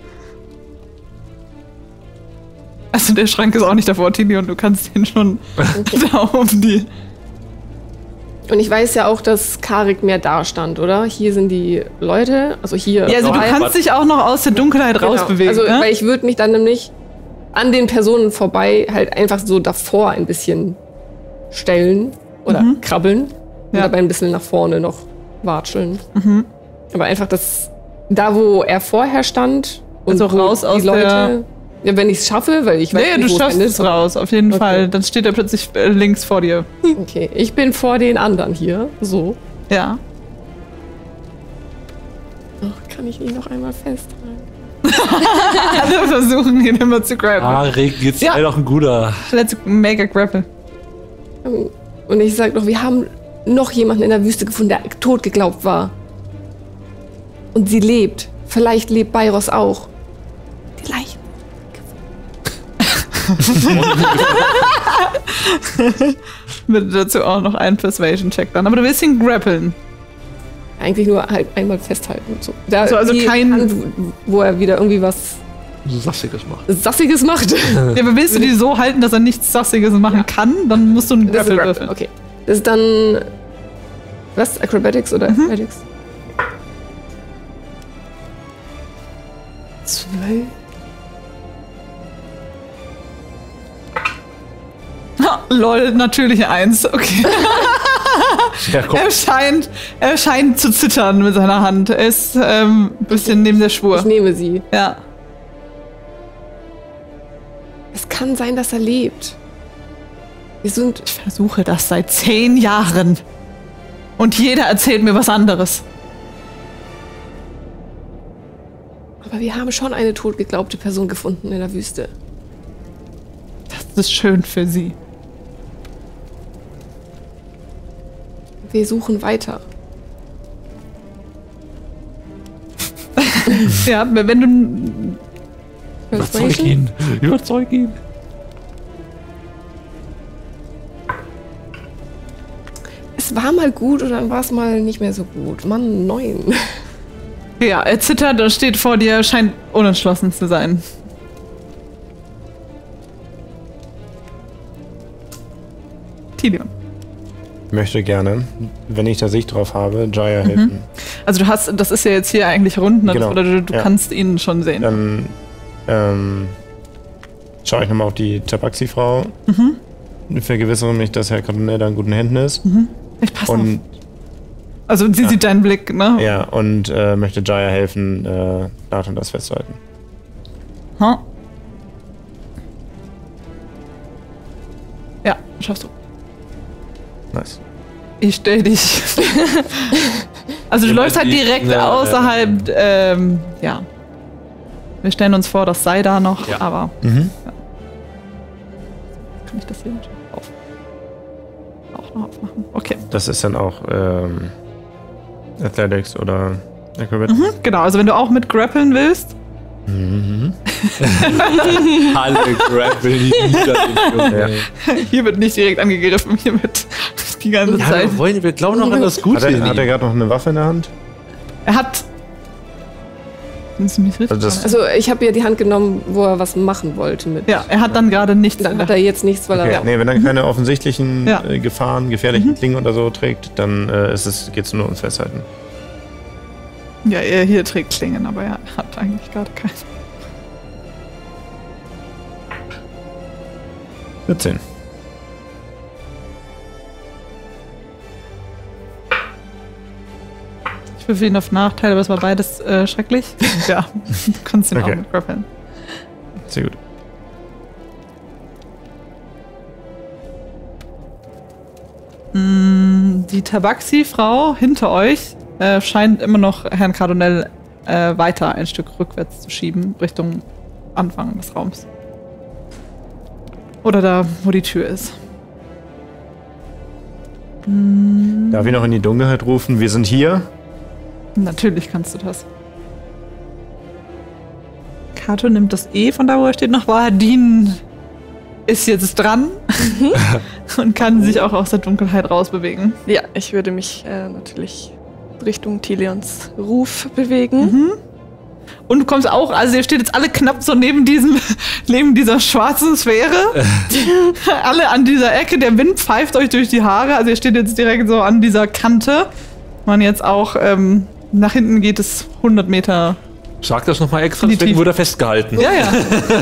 C: Also der Schrank ist auch nicht davor, Tini, und du kannst den schon da um die.
A: Und ich weiß ja auch, dass Karik mehr da stand, oder? Hier sind die Leute, also hier.
C: Ja, also du
A: drei.
C: kannst dich auch noch aus der Dunkelheit
A: Genau.
C: rausbewegen.
A: Also,
C: ne?
A: weil ich würde mich dann nämlich an den Personen vorbei halt einfach so davor ein bisschen stellen oder
C: Mhm.
A: krabbeln und
C: Ja.
A: dabei ein bisschen nach vorne noch watscheln.
C: Mhm.
A: Aber einfach das, da wo er vorher stand und
C: Also
A: wo
C: raus
A: die
C: aus der-
A: Leute, ja, wenn ich es schaffe, weil ich weiß
C: Nee,
A: nicht,
C: du
A: wo
C: schaffst
A: endet.
C: es raus, auf jeden
A: Okay.
C: Fall. Dann steht er plötzlich äh, links vor dir.
A: Okay, ich bin vor den anderen hier, so.
C: Ja.
A: Ach, kann ich ihn noch einmal festhalten?
C: Alle versuchen ihn immer zu graben.
E: Tarik, jetzt
C: Ja.
E: sei doch ein guter.
C: Let's make a grapple.
A: Und ich sag noch, wir haben noch jemanden in der Wüste gefunden, der tot geglaubt war. Und sie lebt. Vielleicht lebt Bairos auch. Die Leiche.
C: Bitte dazu auch noch einen Persuasion-Check dann. Aber du willst ihn grappeln.
A: Eigentlich nur halt einmal festhalten. So. Da
C: So, also
A: irgendwie
C: kein-
A: Hand, wo er wieder irgendwie was
E: So Sassiges macht.
A: Sassiges macht.
C: Ja, aber willst du die so halten, dass er nichts Sassiges machen
A: Ja.
C: kann, dann musst du einen
A: Das ist
C: Grapple
A: Grapple,
C: würfeln.
A: okay. Das ist dann. Was? Acrobatics oder
C: Mhm.
A: Athletics? Zwölf.
C: Ha, lol, natürliche Eins. Okay.
E: Ja, komm.
C: Er scheint, er scheint zu zittern mit seiner Hand. Er ist ähm, ein bisschen neben der
A: Ich
C: Spur.
A: nehme sie.
C: Ja.
A: Es kann sein, dass er lebt. Wir sind...
C: Ich versuche das seit zehn Jahren. Und jeder erzählt mir was anderes.
A: Aber wir haben schon eine totgeglaubte Person gefunden in der Wüste.
C: Das ist schön für sie.
A: Wir suchen weiter.
C: Ja, wenn du...
E: Überzeug ihn. Überzeug ihn.
A: Es war mal gut und dann war es mal nicht mehr so gut. Mann, neun.
C: Ja, er zittert und steht vor dir, scheint unentschlossen zu sein. Tilion.
F: Ich möchte gerne, wenn ich da Sicht drauf habe, Jaya helfen.
C: Also du hast, das ist ja jetzt hier eigentlich rund, ne?
F: Genau.
C: Oder du, du
F: Ja.
C: kannst ihn schon sehen.
F: Dann ähm, schaue ich nochmal auf die Tabaxi-Frau. Mhm. Vergewissere mich, dass Herr Cardinal da in guten Händen ist.
C: Mhm. Ich passe auf.
F: Und,
C: Also sie
F: Ja.
C: sieht deinen Blick, ne?
F: ja, und äh, möchte Jaya helfen, äh, Nathan das festzuhalten.
C: Huh? Ja, schaffst du.
F: Nice.
C: Ich stell dich. Also du
E: Ja,
C: läufst halt
E: die-
C: direkt
E: ja,
C: außerhalb, ähm, ja. Wir stellen uns vor, das sei da noch,
E: Ja.
C: aber
F: Mhm.
C: kann ich das hier auf, auch noch aufmachen? Okay.
F: Das ist dann auch ähm, Athletics oder Acrobatics.
C: Mhm, genau, also wenn du auch mit grappeln willst,
F: Mhm.
E: Alle grabbeln die wieder den Jungen.
F: Ja.
C: hier wird nicht direkt angegriffen, hier wird die ganze
E: Ja,
C: Zeit.
E: wir, wollen, wir glauben noch an das
F: Hat
E: Gute.
F: er,
E: in
F: hat er
E: ihm.
F: gerade noch eine Waffe in der Hand?
C: Er hat. Findest du mich richtig?
F: Also das-
A: Also ich habe ihr die Hand genommen, wo er was machen wollte mit.
C: Ja, er hat dann gerade nichts.
A: Dann hat er jetzt nichts, weil
F: Okay.
A: er...
F: Nee, wenn er keine offensichtlichen
C: Ja.
F: äh, Gefahren, gefährlichen Klingen oder so trägt, dann äh, ist es, geht es nur ums Festhalten.
C: Ja, er hier trägt Klingen, aber er hat eigentlich gerade keine.
F: vierzehn.
C: Ich würfel ihn auf Nachteil, aber es war beides äh, schrecklich. Ja, du kannst ihn
F: Okay.
C: auch mit grappeln.
F: Sehr gut.
C: Mm, Die Tabaxi-Frau hinter euch äh, scheint immer noch Herrn Cardinal äh, weiter ein Stück rückwärts zu schieben, Richtung Anfang des Raums. Oder da, wo die Tür ist.
F: Darf ich noch in die Dunkelheit rufen? Wir sind hier.
C: Natürlich kannst du das. Kato nimmt das E von da, wo er steht, noch wahr. Dean ist jetzt dran und kann sich auch aus der Dunkelheit rausbewegen.
G: Ja, ich würde mich äh, natürlich Richtung Tilions Ruf bewegen.
C: Und du kommst auch, also ihr steht jetzt alle knapp so neben diesem, neben dieser schwarzen Sphäre. Alle an dieser Ecke, der Wind pfeift euch durch die Haare, also ihr steht jetzt direkt so an dieser Kante. Man jetzt auch, ähm, nach hinten geht es hundert Meter.
E: Sag das nochmal extra,
C: In die
E: deswegen
C: Tiefe.
E: wurde er festgehalten.
C: Ja, ja.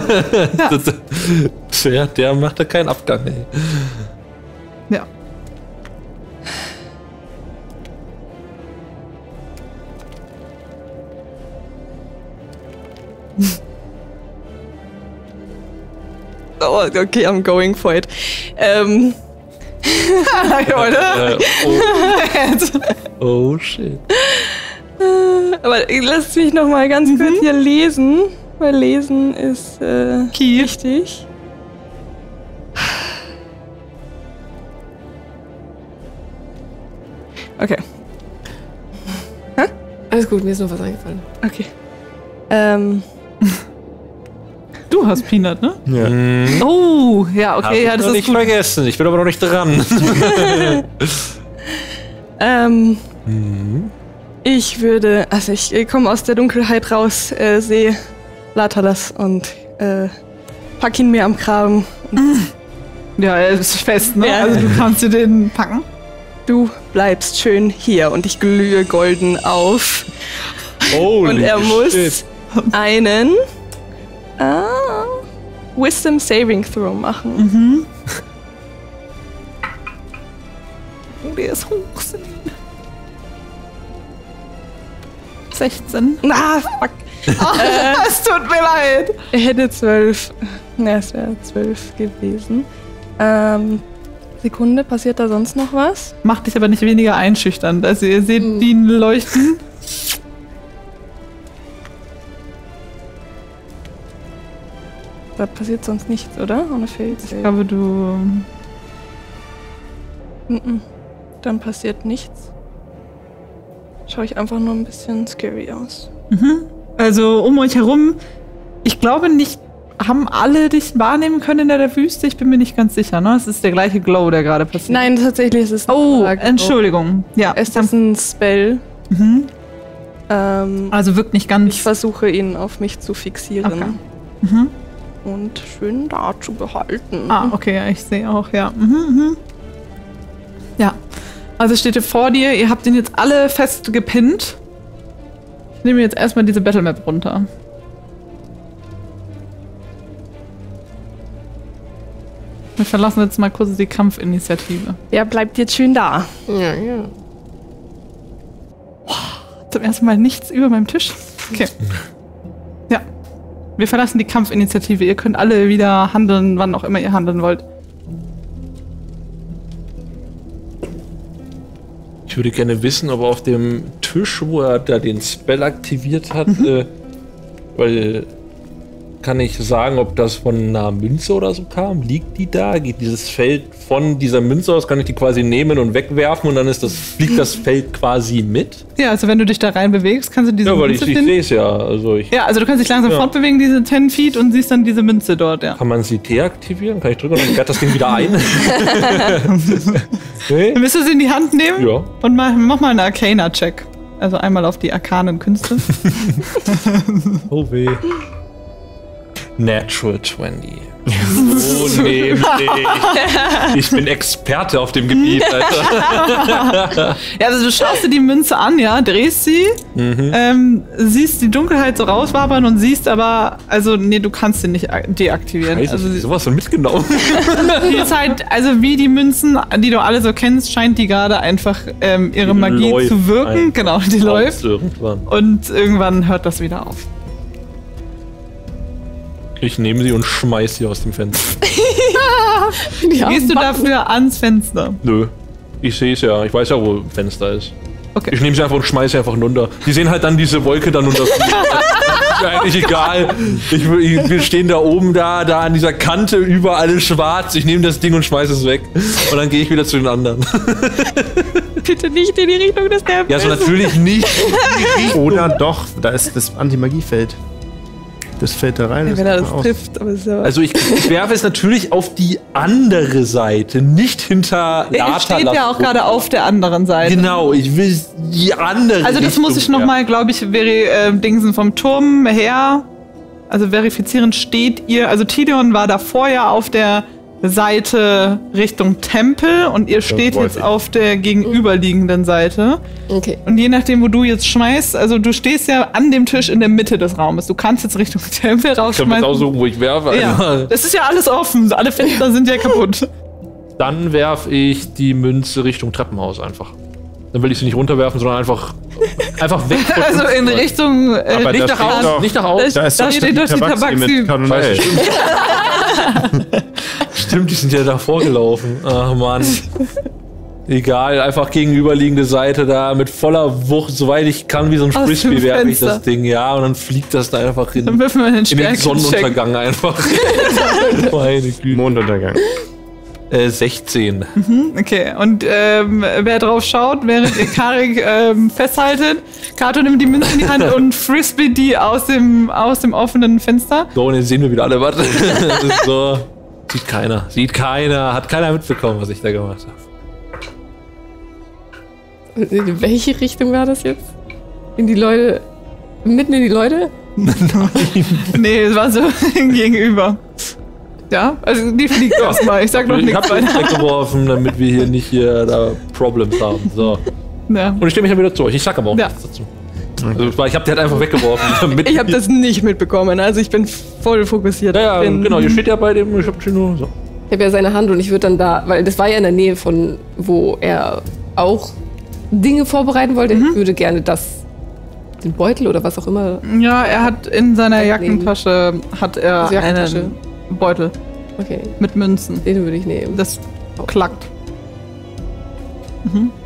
E: Der, der macht da keinen Abgang, ey.
C: Ja.
G: Oh, okay, I'm going for it. Ähm,
E: Äh, oh, oh shit.
G: aber lasst mich noch mal ganz kurz hier lesen, weil lesen ist äh,
C: Key.
G: wichtig. Okay,
A: Alles gut, mir ist nur was eingefallen.
G: okay. Ähm,
C: Du hast Peanut, ne?
F: Ja.
E: Mhm.
C: Oh, ja, okay,
E: Hab
C: ja,
E: ich
C: das
E: noch
C: ist
E: nicht
C: gut.
E: vergessen. Ich bin aber noch nicht dran.
G: ähm,
E: Mhm.
G: ich würde, also ich äh, komme aus der Dunkelheit raus, äh, sehe Latalas und äh, pack ihn mir am Kragen.
C: Ja, er ist fest, ne?
G: Ja.
C: Also du kannst dir den packen.
G: Du bleibst schön hier und ich glühe golden auf.
E: Holy
G: Und er muss
E: shit.
G: einen ah, Wisdom Saving Throw machen.
C: Mhm. Oh, der ist hoch. sechzehn.
G: Ah, fuck.
C: Es tut mir leid.
G: Er hätte zwölf. Ja, es wäre zwölf gewesen. Ähm, Sekunde, passiert da sonst noch was?
C: Macht dich aber nicht weniger einschüchternd. Also ihr seht
A: Hm.
C: Bienen leuchten.
G: Da passiert sonst nichts, oder? Ohne Fail.
C: Ich glaube, du...
G: Mhm. Dann passiert nichts. Schaue ich einfach nur ein bisschen scary aus.
C: Mhm. Also um euch herum, ich glaube nicht, haben alle dich wahrnehmen können in der Wüste? Ich bin mir nicht ganz sicher, ne? Es ist der gleiche Glow, der gerade passiert.
G: Nein, tatsächlich ist es ein
C: Oh,
G: Tag.
C: Entschuldigung. Ja.
G: Es ist ein Spell.
C: Mhm.
G: Ähm,
C: Also wirkt nicht ganz...
G: ich versuche ihn auf mich zu fixieren.
C: Okay. Mhm.
G: Und schön da zu behalten.
C: Ah, okay, ja, ich sehe auch, ja. Mhm, mhm. Ja, also steht ihr vor dir, ihr habt ihn jetzt alle fest gepinnt. Ich nehme jetzt erstmal diese Battlemap runter. Wir verlassen jetzt mal kurz die Kampfinitiative.
G: Wer bleibt jetzt schön da?
A: Ja, ja.
C: Zum ersten Mal nichts über meinem Tisch. Okay. Ja. Wir verlassen die Kampfinitiative. Ihr könnt alle wieder handeln, wann auch immer ihr handeln wollt.
E: Ich würde gerne wissen, ob auf dem Tisch, wo er da den Spell aktiviert hat,
C: Mhm.
E: äh, weil kann ich sagen, ob das von einer Münze oder so kam? Liegt die da? Geht dieses Feld von dieser Münze aus? Kann ich die quasi nehmen und wegwerfen und dann ist das, fliegt das Feld quasi mit?
C: Ja, also wenn du dich da rein bewegst, kannst du diese
E: Ja, weil ich,
C: Münze
E: ich
C: finden.
E: sehe es ja. Also ich,
C: Ja, also du kannst dich langsam
E: Ja.
C: fortbewegen, diese zehn Feet, und siehst dann diese Münze dort, ja.
E: Kann man sie deaktivieren? Kann ich drücken und dann fährt das Ding wieder ein? Nee?
C: Dann willst du sie in die Hand nehmen?
E: Ja.
C: Und mal, mach mal einen Arcana-Check. Also einmal auf die arkanen Künste.
E: Oh weh. Natural zwanzig. Oh nee, nee. Ich bin Experte auf dem Gebiet, Alter.
C: Ja, also du schaust dir die Münze an, ja, drehst sie,
E: Mhm.
C: ähm, siehst die Dunkelheit so rauswabern und siehst aber, also nee, du kannst sie nicht ak- deaktivieren.
E: Scheiße,
C: Also sie-
E: sowas von mitgenommen.
C: die ist halt, also wie die Münzen, die du alle so kennst, scheint die gerade einfach ähm, ihre
E: Die
C: Magie
E: läuft
C: zu wirken.
E: einfach.
C: Genau, die läuft.
E: Irgendwann.
C: Und irgendwann hört das wieder auf.
E: Ich nehme sie und schmeiß sie aus dem Fenster.
A: Ja,
C: Gehst du dafür ans Fenster?
E: Nö. Ich sehe es ja. Ich weiß ja, wo ein Fenster ist.
C: Okay.
E: Ich nehme sie einfach und schmeiße sie einfach runter. Die sehen halt dann diese Wolke dann unter. Ist mir eigentlich egal. Ich, ich, wir stehen da oben da, da an dieser Kante, überall ist schwarz. Ich nehme das Ding und schmeiße es weg. Und dann gehe ich wieder zu den anderen.
G: Bitte nicht in die Richtung des Tempels.
E: Ja, so natürlich nicht.
F: Oder doch, da ist das Anti-Magie-Feld. Das fällt da rein.
G: Ja,
F: das
G: wenn er
F: kann
G: das
F: man auch-
G: trifft, aber so.
E: Also ich, ich werfe es natürlich auf die andere Seite, nicht hinter
C: Er
E: Lata.
C: steht ja auch gerade auf der anderen Seite.
E: Genau, ich will die andere.
C: Also das muss ich
E: Richtung
C: nochmal, glaube ich, veri äh, Dingsen vom Turm her. Also verifizieren steht ihr. Also Tideon war davor ja auf der Seite Richtung Tempel und ihr steht
F: weiß
C: jetzt
F: ich.
C: auf der gegenüberliegenden Seite.
A: okay.
C: Und je nachdem, wo du jetzt schmeißt, also du stehst ja an dem Tisch in der Mitte des Raumes. Du kannst jetzt Richtung Tempel
E: Ich kann
C: rausschmeißen.
E: jetzt aussuchen, wo ich werfe.
C: Ja,
E: Also,
C: das ist ja alles offen. Alle Fenster sind ja kaputt.
E: dann werfe ich die Münze Richtung Treppenhaus einfach. Dann will ich sie nicht runterwerfen, sondern einfach, einfach weg. von
C: Also
E: uns.
C: in Richtung. Äh,
F: Aber
E: Nicht
F: da
E: nach
F: steht
E: außen,
F: doch-
E: nicht nach außen.
F: Da ist
C: Da
F: doch
C: steht
F: die
C: doch die
F: Tabaxi
C: Tabaxi.
F: mit Kanonell.
E: Scheiße, stimmt. Stimmt, die sind ja davor gelaufen. Ach Mann. Egal, einfach gegenüberliegende Seite da mit voller Wucht, soweit ich kann, wie so ein
C: Aus
E: Frisbee
C: dem
E: werfe ich
C: Fenster.
E: das Ding, ja, und dann fliegt das da einfach
C: Dann
E: in,
C: würfeln wir einen
E: in den
C: Stärken-Check.
E: Sonnenuntergang einfach. Meine Güte.
F: Monduntergang.
E: Äh, sechzehn.
C: Okay, und ähm, wer drauf schaut, während ihr Karik ähm, festhaltet, Kato nimmt die Münze in die Hand und Frisbee die aus dem, aus dem offenen Fenster.
E: So, und jetzt sehen wir wieder alle was. Das ist so. Sieht keiner. Sieht keiner. Hat keiner mitbekommen, was ich da gemacht habe.
A: In welche Richtung war das jetzt? In die Leute. Mitten in die Leute?
C: Nee, es war so gegenüber. Ja, also die fliegt erstmal. Ich sag noch
E: Ich
C: nichts
E: hab sie
C: weiter.
E: weggeworfen, damit wir hier nicht hier da Problems haben. So.
C: Ja.
E: Und ich stehe mich dann wieder zu euch. Ich sag aber auch
C: Ja.
E: nichts dazu. Also, weil ich hab die halt einfach weggeworfen. Damit
G: Ich habe das nicht mitbekommen, also ich bin voll fokussiert.
E: Ja, ja,
G: bin,
E: genau. Ihr steht ja bei dem. Ich hab schon nur so.
A: Ich habe ja seine Hand und ich würde dann da, weil das war ja in der Nähe von, wo er auch Dinge vorbereiten wollte. Ich würde gerne das, den Beutel oder was auch immer.
C: Ja, er hat in seiner
A: Wegnehmen.
C: Jackentasche hat er
A: Also Jackentasche.
C: einen Beutel
A: Okay,
C: mit Münzen.
A: den würde ich nehmen.
C: Das klackt. Mhm.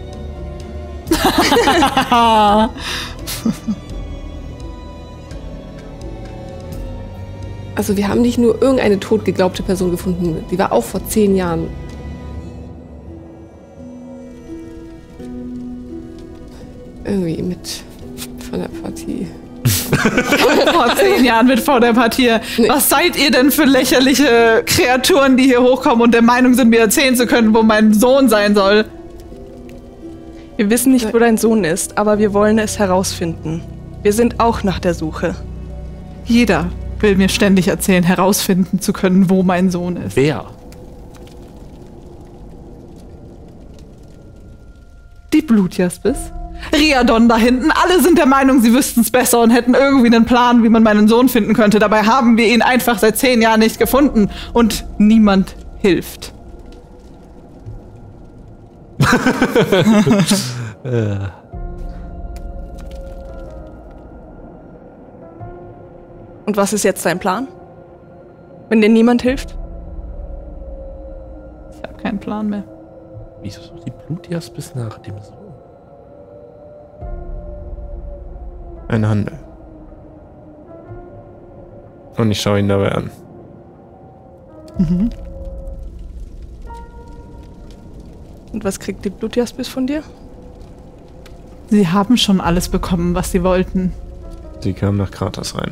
A: Also wir haben nicht nur irgendeine tot geglaubte Person gefunden, die war auch vor zehn Jahren. Irgendwie mit von der Partie.
C: Vor zehn Jahren mit vor der Partie.
A: Nee.
C: Was seid ihr denn für lächerliche Kreaturen, die hier hochkommen und der Meinung sind, mir erzählen zu können, wo mein Sohn sein soll?
G: Wir wissen nicht, wo dein Sohn ist, aber wir wollen es herausfinden. Wir sind auch nach der Suche.
C: Jeder will mir ständig erzählen, herausfinden zu können, wo mein Sohn ist.
E: Wer?
C: Die Blutjaspis. Riadon da hinten. Alle sind der Meinung, sie wüssten es besser und hätten irgendwie einen Plan, wie man meinen Sohn finden könnte. Dabei haben wir ihn einfach seit zehn Jahren nicht gefunden und niemand hilft.
E: äh.
G: Und was ist jetzt dein Plan? Wenn dir niemand hilft?
C: Ich habe keinen Plan mehr.
E: Wieso sucht die Blutjaspis nach dem Sohn?
F: Ein Handel. Und ich schaue ihn dabei an.
C: Mhm.
G: Und was kriegt die Blutjaspis von dir?
C: Sie haben schon alles bekommen, was sie wollten.
F: Sie kam nach Kratos rein.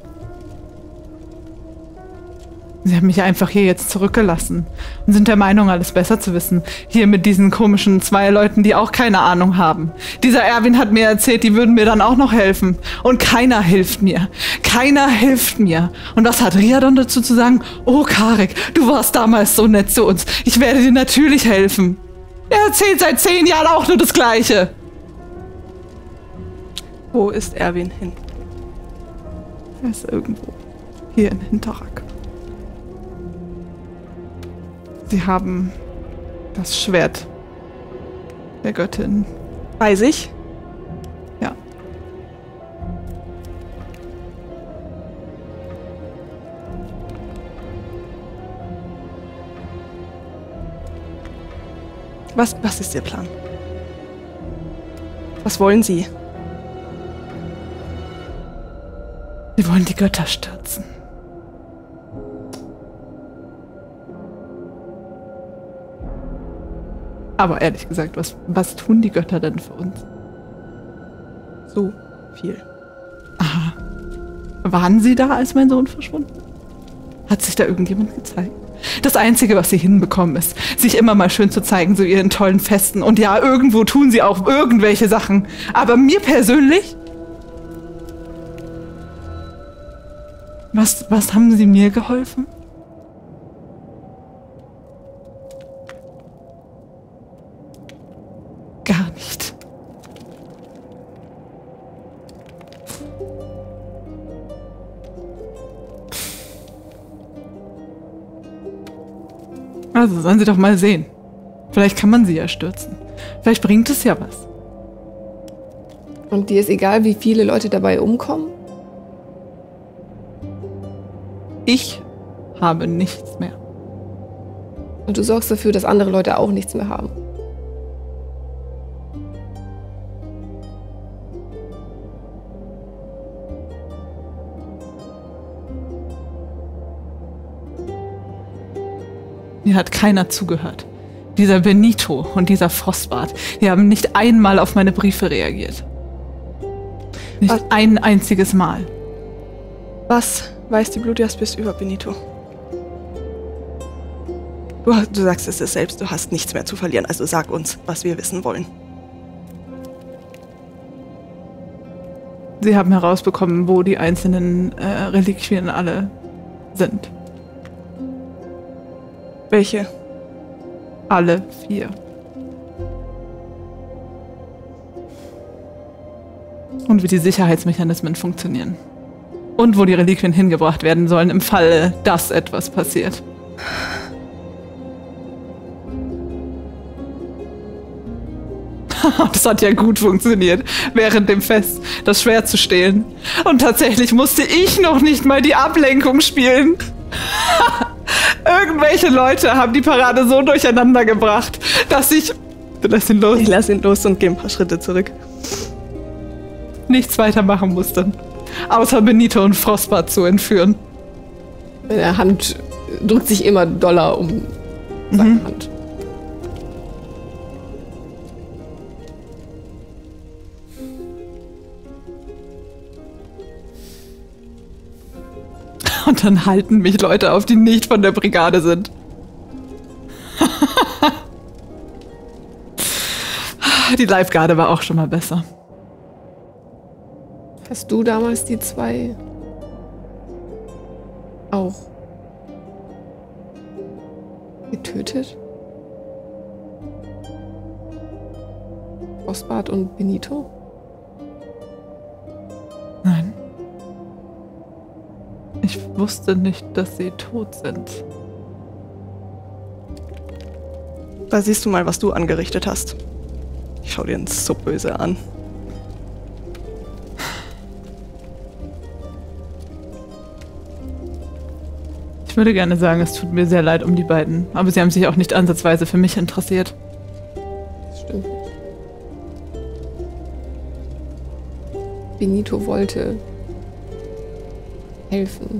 C: Sie haben mich einfach hier jetzt zurückgelassen und sind der Meinung, alles besser zu wissen. Hier mit diesen komischen zwei Leuten, die auch keine Ahnung haben. Dieser Erwin hat mir erzählt, die würden mir dann auch noch helfen. Und keiner hilft mir. Keiner hilft mir. Und was hat Riadon dazu zu sagen? Oh, Karik, du warst damals so nett zu uns. Ich werde dir natürlich helfen. Er erzählt seit zehn Jahren auch nur das Gleiche.
G: Wo ist Erwin hin?
C: Er ist irgendwo. Hier in Hinterrack. Sie haben das Schwert der Göttin.
G: Bei sich?
C: Ja.
G: Was, was ist Ihr Plan? Was wollen Sie?
C: Sie wollen die Götter stürzen. Aber ehrlich gesagt, was, was tun die Götter denn für uns?
G: So viel.
C: Aha. Waren sie da, als mein Sohn verschwunden? Hat sich da irgendjemand gezeigt? Das Einzige, was sie hinbekommen, ist, sich immer mal schön zu zeigen, so ihren tollen Festen. Und ja, irgendwo tun sie auch irgendwelche Sachen. Aber mir persönlich? Was, was haben sie mir geholfen? Gar nicht. Also sollen sie doch mal sehen. Vielleicht kann man sie ja stürzen. Vielleicht bringt es ja was.
A: Und dir ist egal, wie viele Leute dabei umkommen?
C: Ich habe nichts mehr.
A: Und du sorgst dafür, dass andere Leute auch nichts mehr haben.
C: Mir hat keiner zugehört. Dieser Benito und dieser Frostbart, die haben nicht einmal auf meine Briefe reagiert. Nicht
G: Was?
C: ein einziges Mal.
G: Was weiß die Blutjaspis über Benito? Du, du sagst es dir selbst, du hast nichts mehr zu verlieren, also sag uns, was wir wissen wollen.
C: Sie haben herausbekommen, wo die einzelnen äh, Reliquien alle sind.
G: Welche?
C: Alle vier. Und wie die Sicherheitsmechanismen funktionieren. Und wo die Reliquien hingebracht werden sollen, im Falle, dass etwas passiert. Das hat ja gut funktioniert, während dem Fest das Schwert zu stehlen. Und tatsächlich musste ich noch nicht mal die Ablenkung spielen. Irgendwelche Leute haben die Parade so durcheinander gebracht, dass ich... Du lässt ihn los.
G: Ich lass ihn los und gehe ein paar Schritte zurück.
C: Nichts weiter machen musste. Außer Benito und Frostbart zu entführen.
A: Meine Hand drückt sich immer doller um seine
C: Mhm.
A: Hand.
C: Und dann halten mich Leute auf, die nicht von der Brigade sind. Die Live-Garde war auch schon mal besser.
A: Hast du damals die zwei auch getötet? Frostbart und Benito?
C: Nein. Ich wusste nicht, dass sie tot sind.
G: Da siehst du mal, was du angerichtet hast. Ich schau dir ihn so böse an.
C: Ich würde gerne sagen, es tut mir sehr leid um die beiden, aber sie haben sich auch nicht ansatzweise für mich interessiert.
A: Das stimmt. Benito wollte helfen.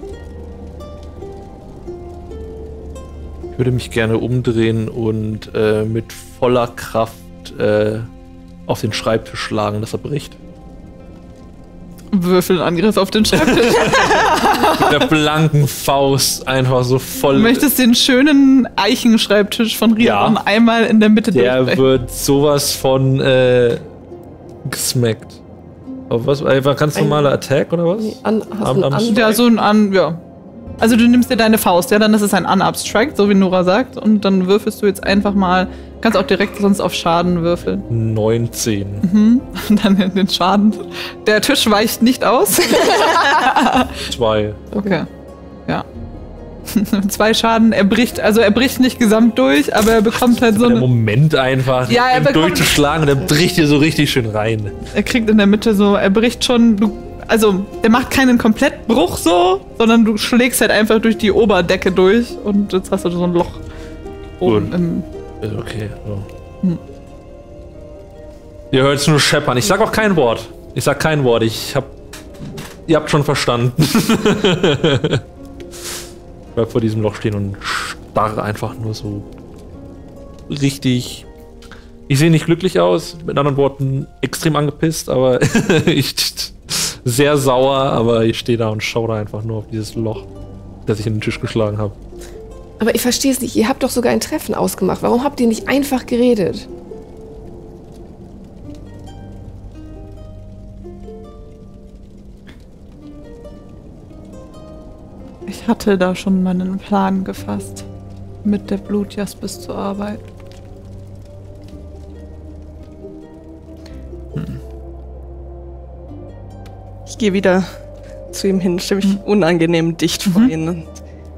E: Ich würde mich gerne umdrehen und äh, mit voller Kraft äh, auf den Schreibtisch schlagen, dass er bricht.
C: Würfelangriff auf den Schreibtisch.
E: Mit der blanken Faust einfach so voll.
C: Du möchtest den schönen Eichenschreibtisch von Rion
E: Ja.
C: einmal in der Mitte
E: Der
C: durchbrechen.
E: wird sowas von äh, gesmackt. Aber was? Einfach ganz
A: Ein-
E: normaler Attack oder was?
A: Nee, an, hast
E: Am-
A: du
E: am-
A: einen
C: Ja, so ein An, ja. Also du nimmst dir deine Faust, ja, dann ist es ein Unobstruct, so wie Nora sagt, und dann würfelst du jetzt einfach mal, kannst auch direkt sonst auf Schaden würfeln.
E: neunzehn.
C: Mhm. Und dann in den Schaden. Der Tisch weicht nicht aus.
E: Zwei.
C: Okay. Ja. Zwei Schaden, er bricht, also er bricht nicht gesamt durch, aber er bekommt halt so
E: Der
C: eine,
E: Moment einfach,
C: Ja, er
E: ihn
C: bekommt-
E: durchzuschlagen und der bricht dir so richtig schön rein.
C: er kriegt in der Mitte so, er bricht schon, du, also der macht keinen Komplettbruch so, sondern du schlägst halt einfach durch die Oberdecke durch und jetzt hast du so ein Loch oben
E: Gut.
C: im...
E: Ist okay. So.
C: Hm.
E: Ihr hört es nur scheppern. Ich sag auch kein Wort. Ich sag kein Wort. Ich hab. Ihr habt schon verstanden. Ich bleib vor diesem Loch stehen und starre einfach nur so richtig. Ich sehe nicht glücklich aus, mit anderen Worten extrem angepisst, aber ich sehr sauer, aber ich stehe da und schaue da einfach nur auf dieses Loch, das ich in den Tisch geschlagen habe.
A: Aber ich verstehe es nicht. Ihr habt doch sogar ein Treffen ausgemacht. Warum habt ihr nicht einfach geredet?
C: Ich hatte da schon meinen Plan gefasst, mit der Blutjaspis zu arbeiten.
G: Ich gehe wieder zu ihm hin, stelle mich unangenehm dicht vor ihn. Und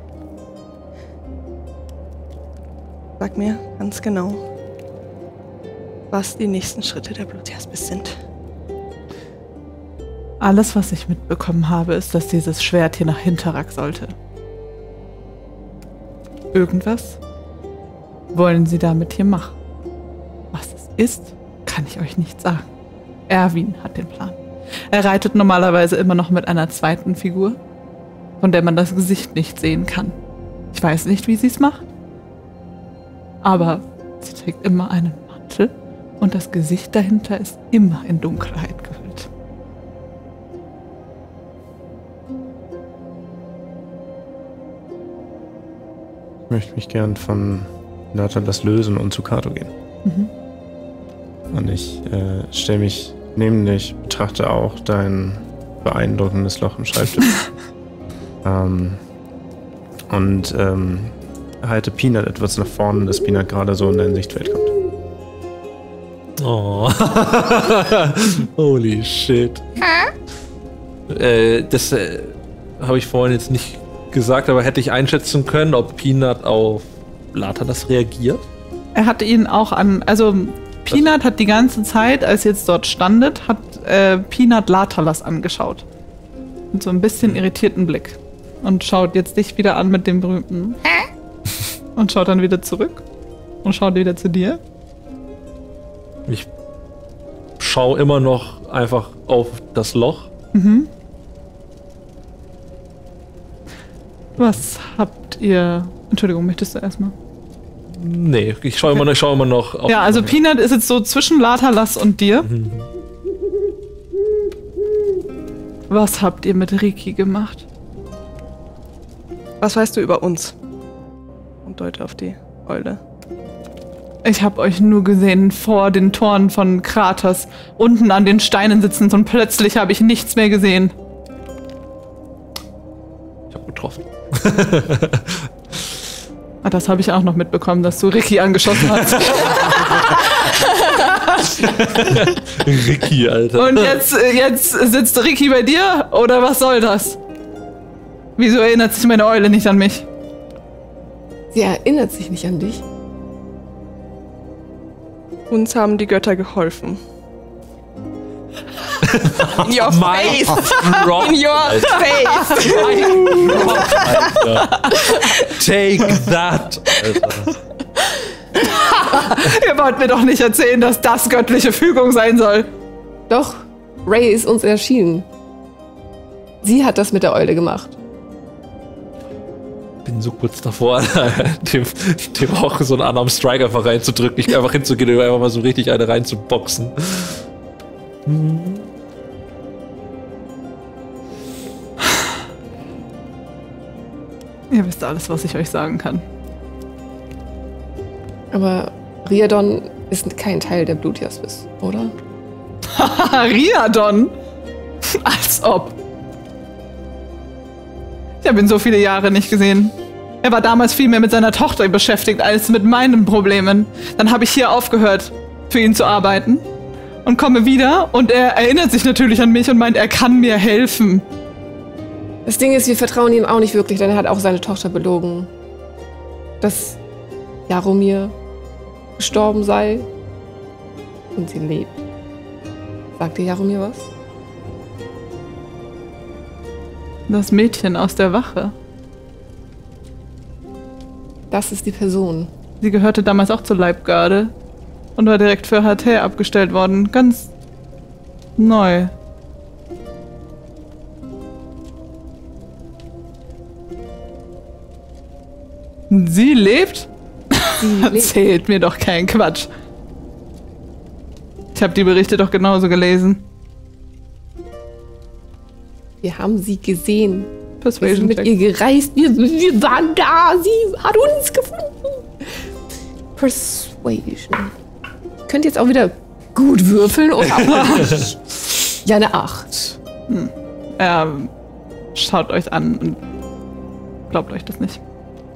G: sag mir ganz genau, was die nächsten Schritte der Blutjaspis sind.
C: Alles, was ich mitbekommen habe, ist, dass dieses Schwert hier nach Hinterrack sollte. Irgendwas wollen sie damit hier machen. Was es ist, kann ich euch nicht sagen. Erwin hat den Plan. Er reitet normalerweise immer noch mit einer zweiten Figur, von der man das Gesicht nicht sehen kann. Ich weiß nicht, wie sie es macht, aber sie trägt immer einen Mantel und das Gesicht dahinter ist immer in Dunkelheit gehüllt.
F: Ich möchte mich gern von Natalas lösen und zu Kato gehen.
C: Mhm.
F: Und ich äh, stelle mich neben dich, betrachte auch dein beeindruckendes Loch im Schreibtisch. ähm, und ähm, halte Peanut etwas nach vorne, dass Peanut gerade so in dein Sichtfeld kommt.
E: Oh. Holy shit. Äh, das äh, habe ich vorhin jetzt nicht gesagt, aber hätte ich einschätzen können, ob Peanut auf Latalas reagiert?
C: Er hat ihn auch an, also Peanut hat die ganze Zeit, als ihr jetzt dort standet, hat äh, Peanut Latalas angeschaut. Mit so ein bisschen irritierten Blick. Und schaut jetzt dich wieder an mit dem berühmten Und schaut dann wieder zurück. Und schaut wieder zu dir.
E: Ich schaue immer noch einfach auf das Loch.
C: Mhm. Was habt ihr... Entschuldigung, möchtest du erstmal?
E: Nee, ich schaue immer, noch- ich schaue immer noch auf
C: Ja, also Peanut ist jetzt so zwischen Latalas und dir.
E: Mhm.
C: Was habt ihr mit Riki gemacht?
G: Was weißt du über uns? Und deute auf die Eule.
C: Ich habe euch nur gesehen vor den Toren von Kratos, unten an den Steinen sitzend und plötzlich habe ich nichts mehr gesehen.
E: Ich habe getroffen.
C: Ah, das habe ich auch noch mitbekommen, dass du Riki angeschossen hast.
E: Ricky, Alter.
C: Und jetzt, äh, jetzt sitzt Riki bei dir? Oder was soll das? Wieso erinnert sich meine Eule nicht an mich?
A: Sie erinnert sich nicht an dich.
G: Uns haben die Götter geholfen. In your
E: Mein
G: face!
E: Drop,
G: In your
E: Alter.
G: face!
E: Mein Drop, Alter. Take that, Alter.
C: Ihr wollt mir doch nicht erzählen, dass das göttliche Fügung sein soll.
A: Doch, Ray ist uns erschienen. Sie hat das mit der Eule gemacht.
E: Bin so kurz davor, dem, dem auch so einen Unarmed Strike einfach reinzudrücken, ich einfach hinzugehen und einfach mal so richtig eine reinzuboxen.
C: Ihr wisst alles, was ich euch sagen kann.
A: Aber Riadon ist kein Teil der Blutjaspis, oder?
C: Riadon? Als ob. Ich habe ihn so viele Jahre nicht gesehen. Er war damals viel mehr mit seiner Tochter beschäftigt als mit meinen Problemen. Dann habe ich hier aufgehört, für ihn zu arbeiten. Und komme wieder und er erinnert sich natürlich an mich und meint, er kann mir helfen.
A: Das Ding ist, wir vertrauen ihm auch nicht wirklich, denn er hat auch seine Tochter belogen. Dass Jaromir gestorben sei und sie lebt. Sagt dir Jaromir was?
C: Das Mädchen aus der Wache.
A: Das ist die Person.
C: Sie gehörte damals auch zur Leibgarde und war direkt für H T abgestellt worden. Ganz neu. Sie lebt?
A: Sie lebt.
C: Erzählt mir doch keinen Quatsch. Ich habe die Berichte doch genauso gelesen.
A: Wir haben sie gesehen. Wir
C: Persuasion
A: sind mit
C: check.
A: ihr gereist. Wir, wir waren da. Sie hat uns gefunden. Persuasion. Könnt ihr jetzt auch wieder gut würfeln oder? Ja, eine acht.
C: Er schaut euch an und glaubt euch das nicht.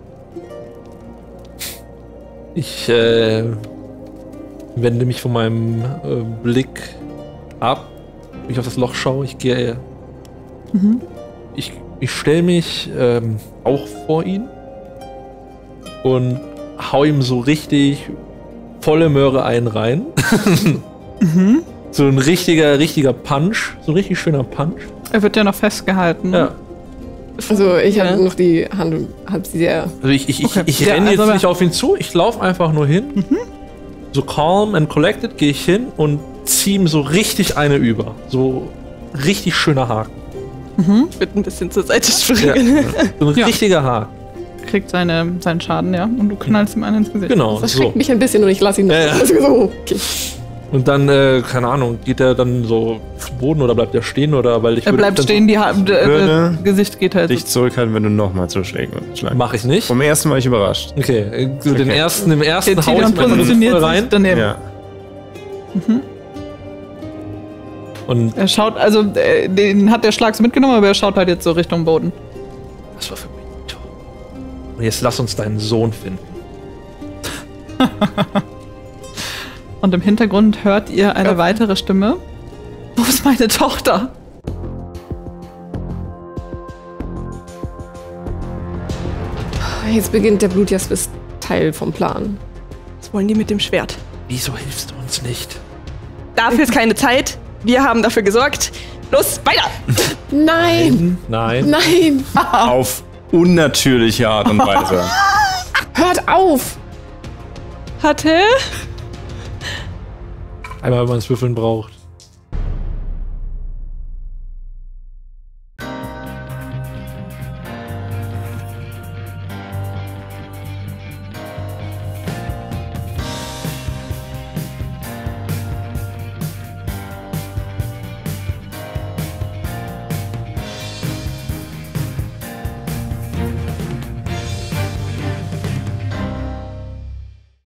E: Ich äh, wende mich von meinem äh, Blick ab, wenn ich auf das Loch schaue. Ich gehe.
C: Mhm.
E: Ich, ich stelle mich ähm, auch vor ihn und hau ihm so richtig volle Möhre einen rein.
C: Mhm.
E: So ein richtiger, richtiger Punch. So ein richtig schöner Punch.
C: Er wird ja noch festgehalten. ne?
E: Ja.
A: Also ich
C: Ja.
A: habe noch die Hand und habe sie sehr.
E: Also ich, ich,
C: Okay.
E: ich, ich
C: Ja,
E: renne
C: also
E: jetzt
C: aber-
E: nicht auf ihn zu, ich laufe einfach nur hin.
C: Mhm.
E: So calm and collected gehe ich hin und ziehe ihm so richtig eine über. So richtig schöner Haken.
G: Ich würde ein bisschen zur Seite
E: Ja.
G: springen.
E: So ein
C: Ja.
E: richtiger Haken.
C: Kriegt seine, seinen Schaden, ja. Und du knallst ihm einen ins Gesicht.
E: Genau.
A: Das
E: So.
A: schreckt mich ein bisschen und ich lasse ihn noch.
E: Ja, ja.
A: Also so, okay.
E: Und dann, äh, keine Ahnung, geht er dann so zu Boden oder bleibt er stehen oder weil ich
C: Er
E: würde
C: bleibt
E: dann
C: stehen, die ha d-
F: Würde
C: äh, Gesicht geht halt.
F: Dich zurückhalten, wenn du nochmal zuschlägst.
E: So, mach ich nicht.
F: Vom ersten Mal ich überrascht.
E: Okay, äh, so den
F: Okay.
E: ersten, im ersten
C: Der
E: hau ich
C: Titan
E: ihm einfach nur
C: positioniert
E: voll
C: sich
E: rein.
C: daneben.
F: Ja.
E: Und
C: Er schaut, also äh, den hat der Schlag so mitgenommen, aber er schaut halt jetzt so Richtung Boden.
E: was war für mich? Und jetzt lass uns deinen Sohn finden.
C: Und im Hintergrund hört ihr eine weitere Stimme. Wo ist meine Tochter?
A: Jetzt beginnt der Blutjaspis-Teil vom Plan.
G: Was wollen die mit dem Schwert?
E: Wieso hilfst du uns nicht?
G: Dafür ist keine Zeit. Wir haben dafür gesorgt. Los, weiter!
A: Nein!
E: Nein.
A: Nein!
F: Auf unnatürliche Art und Weise.
A: Hört auf!
G: Hatte?
E: Einmal, wenn man es würfeln braucht.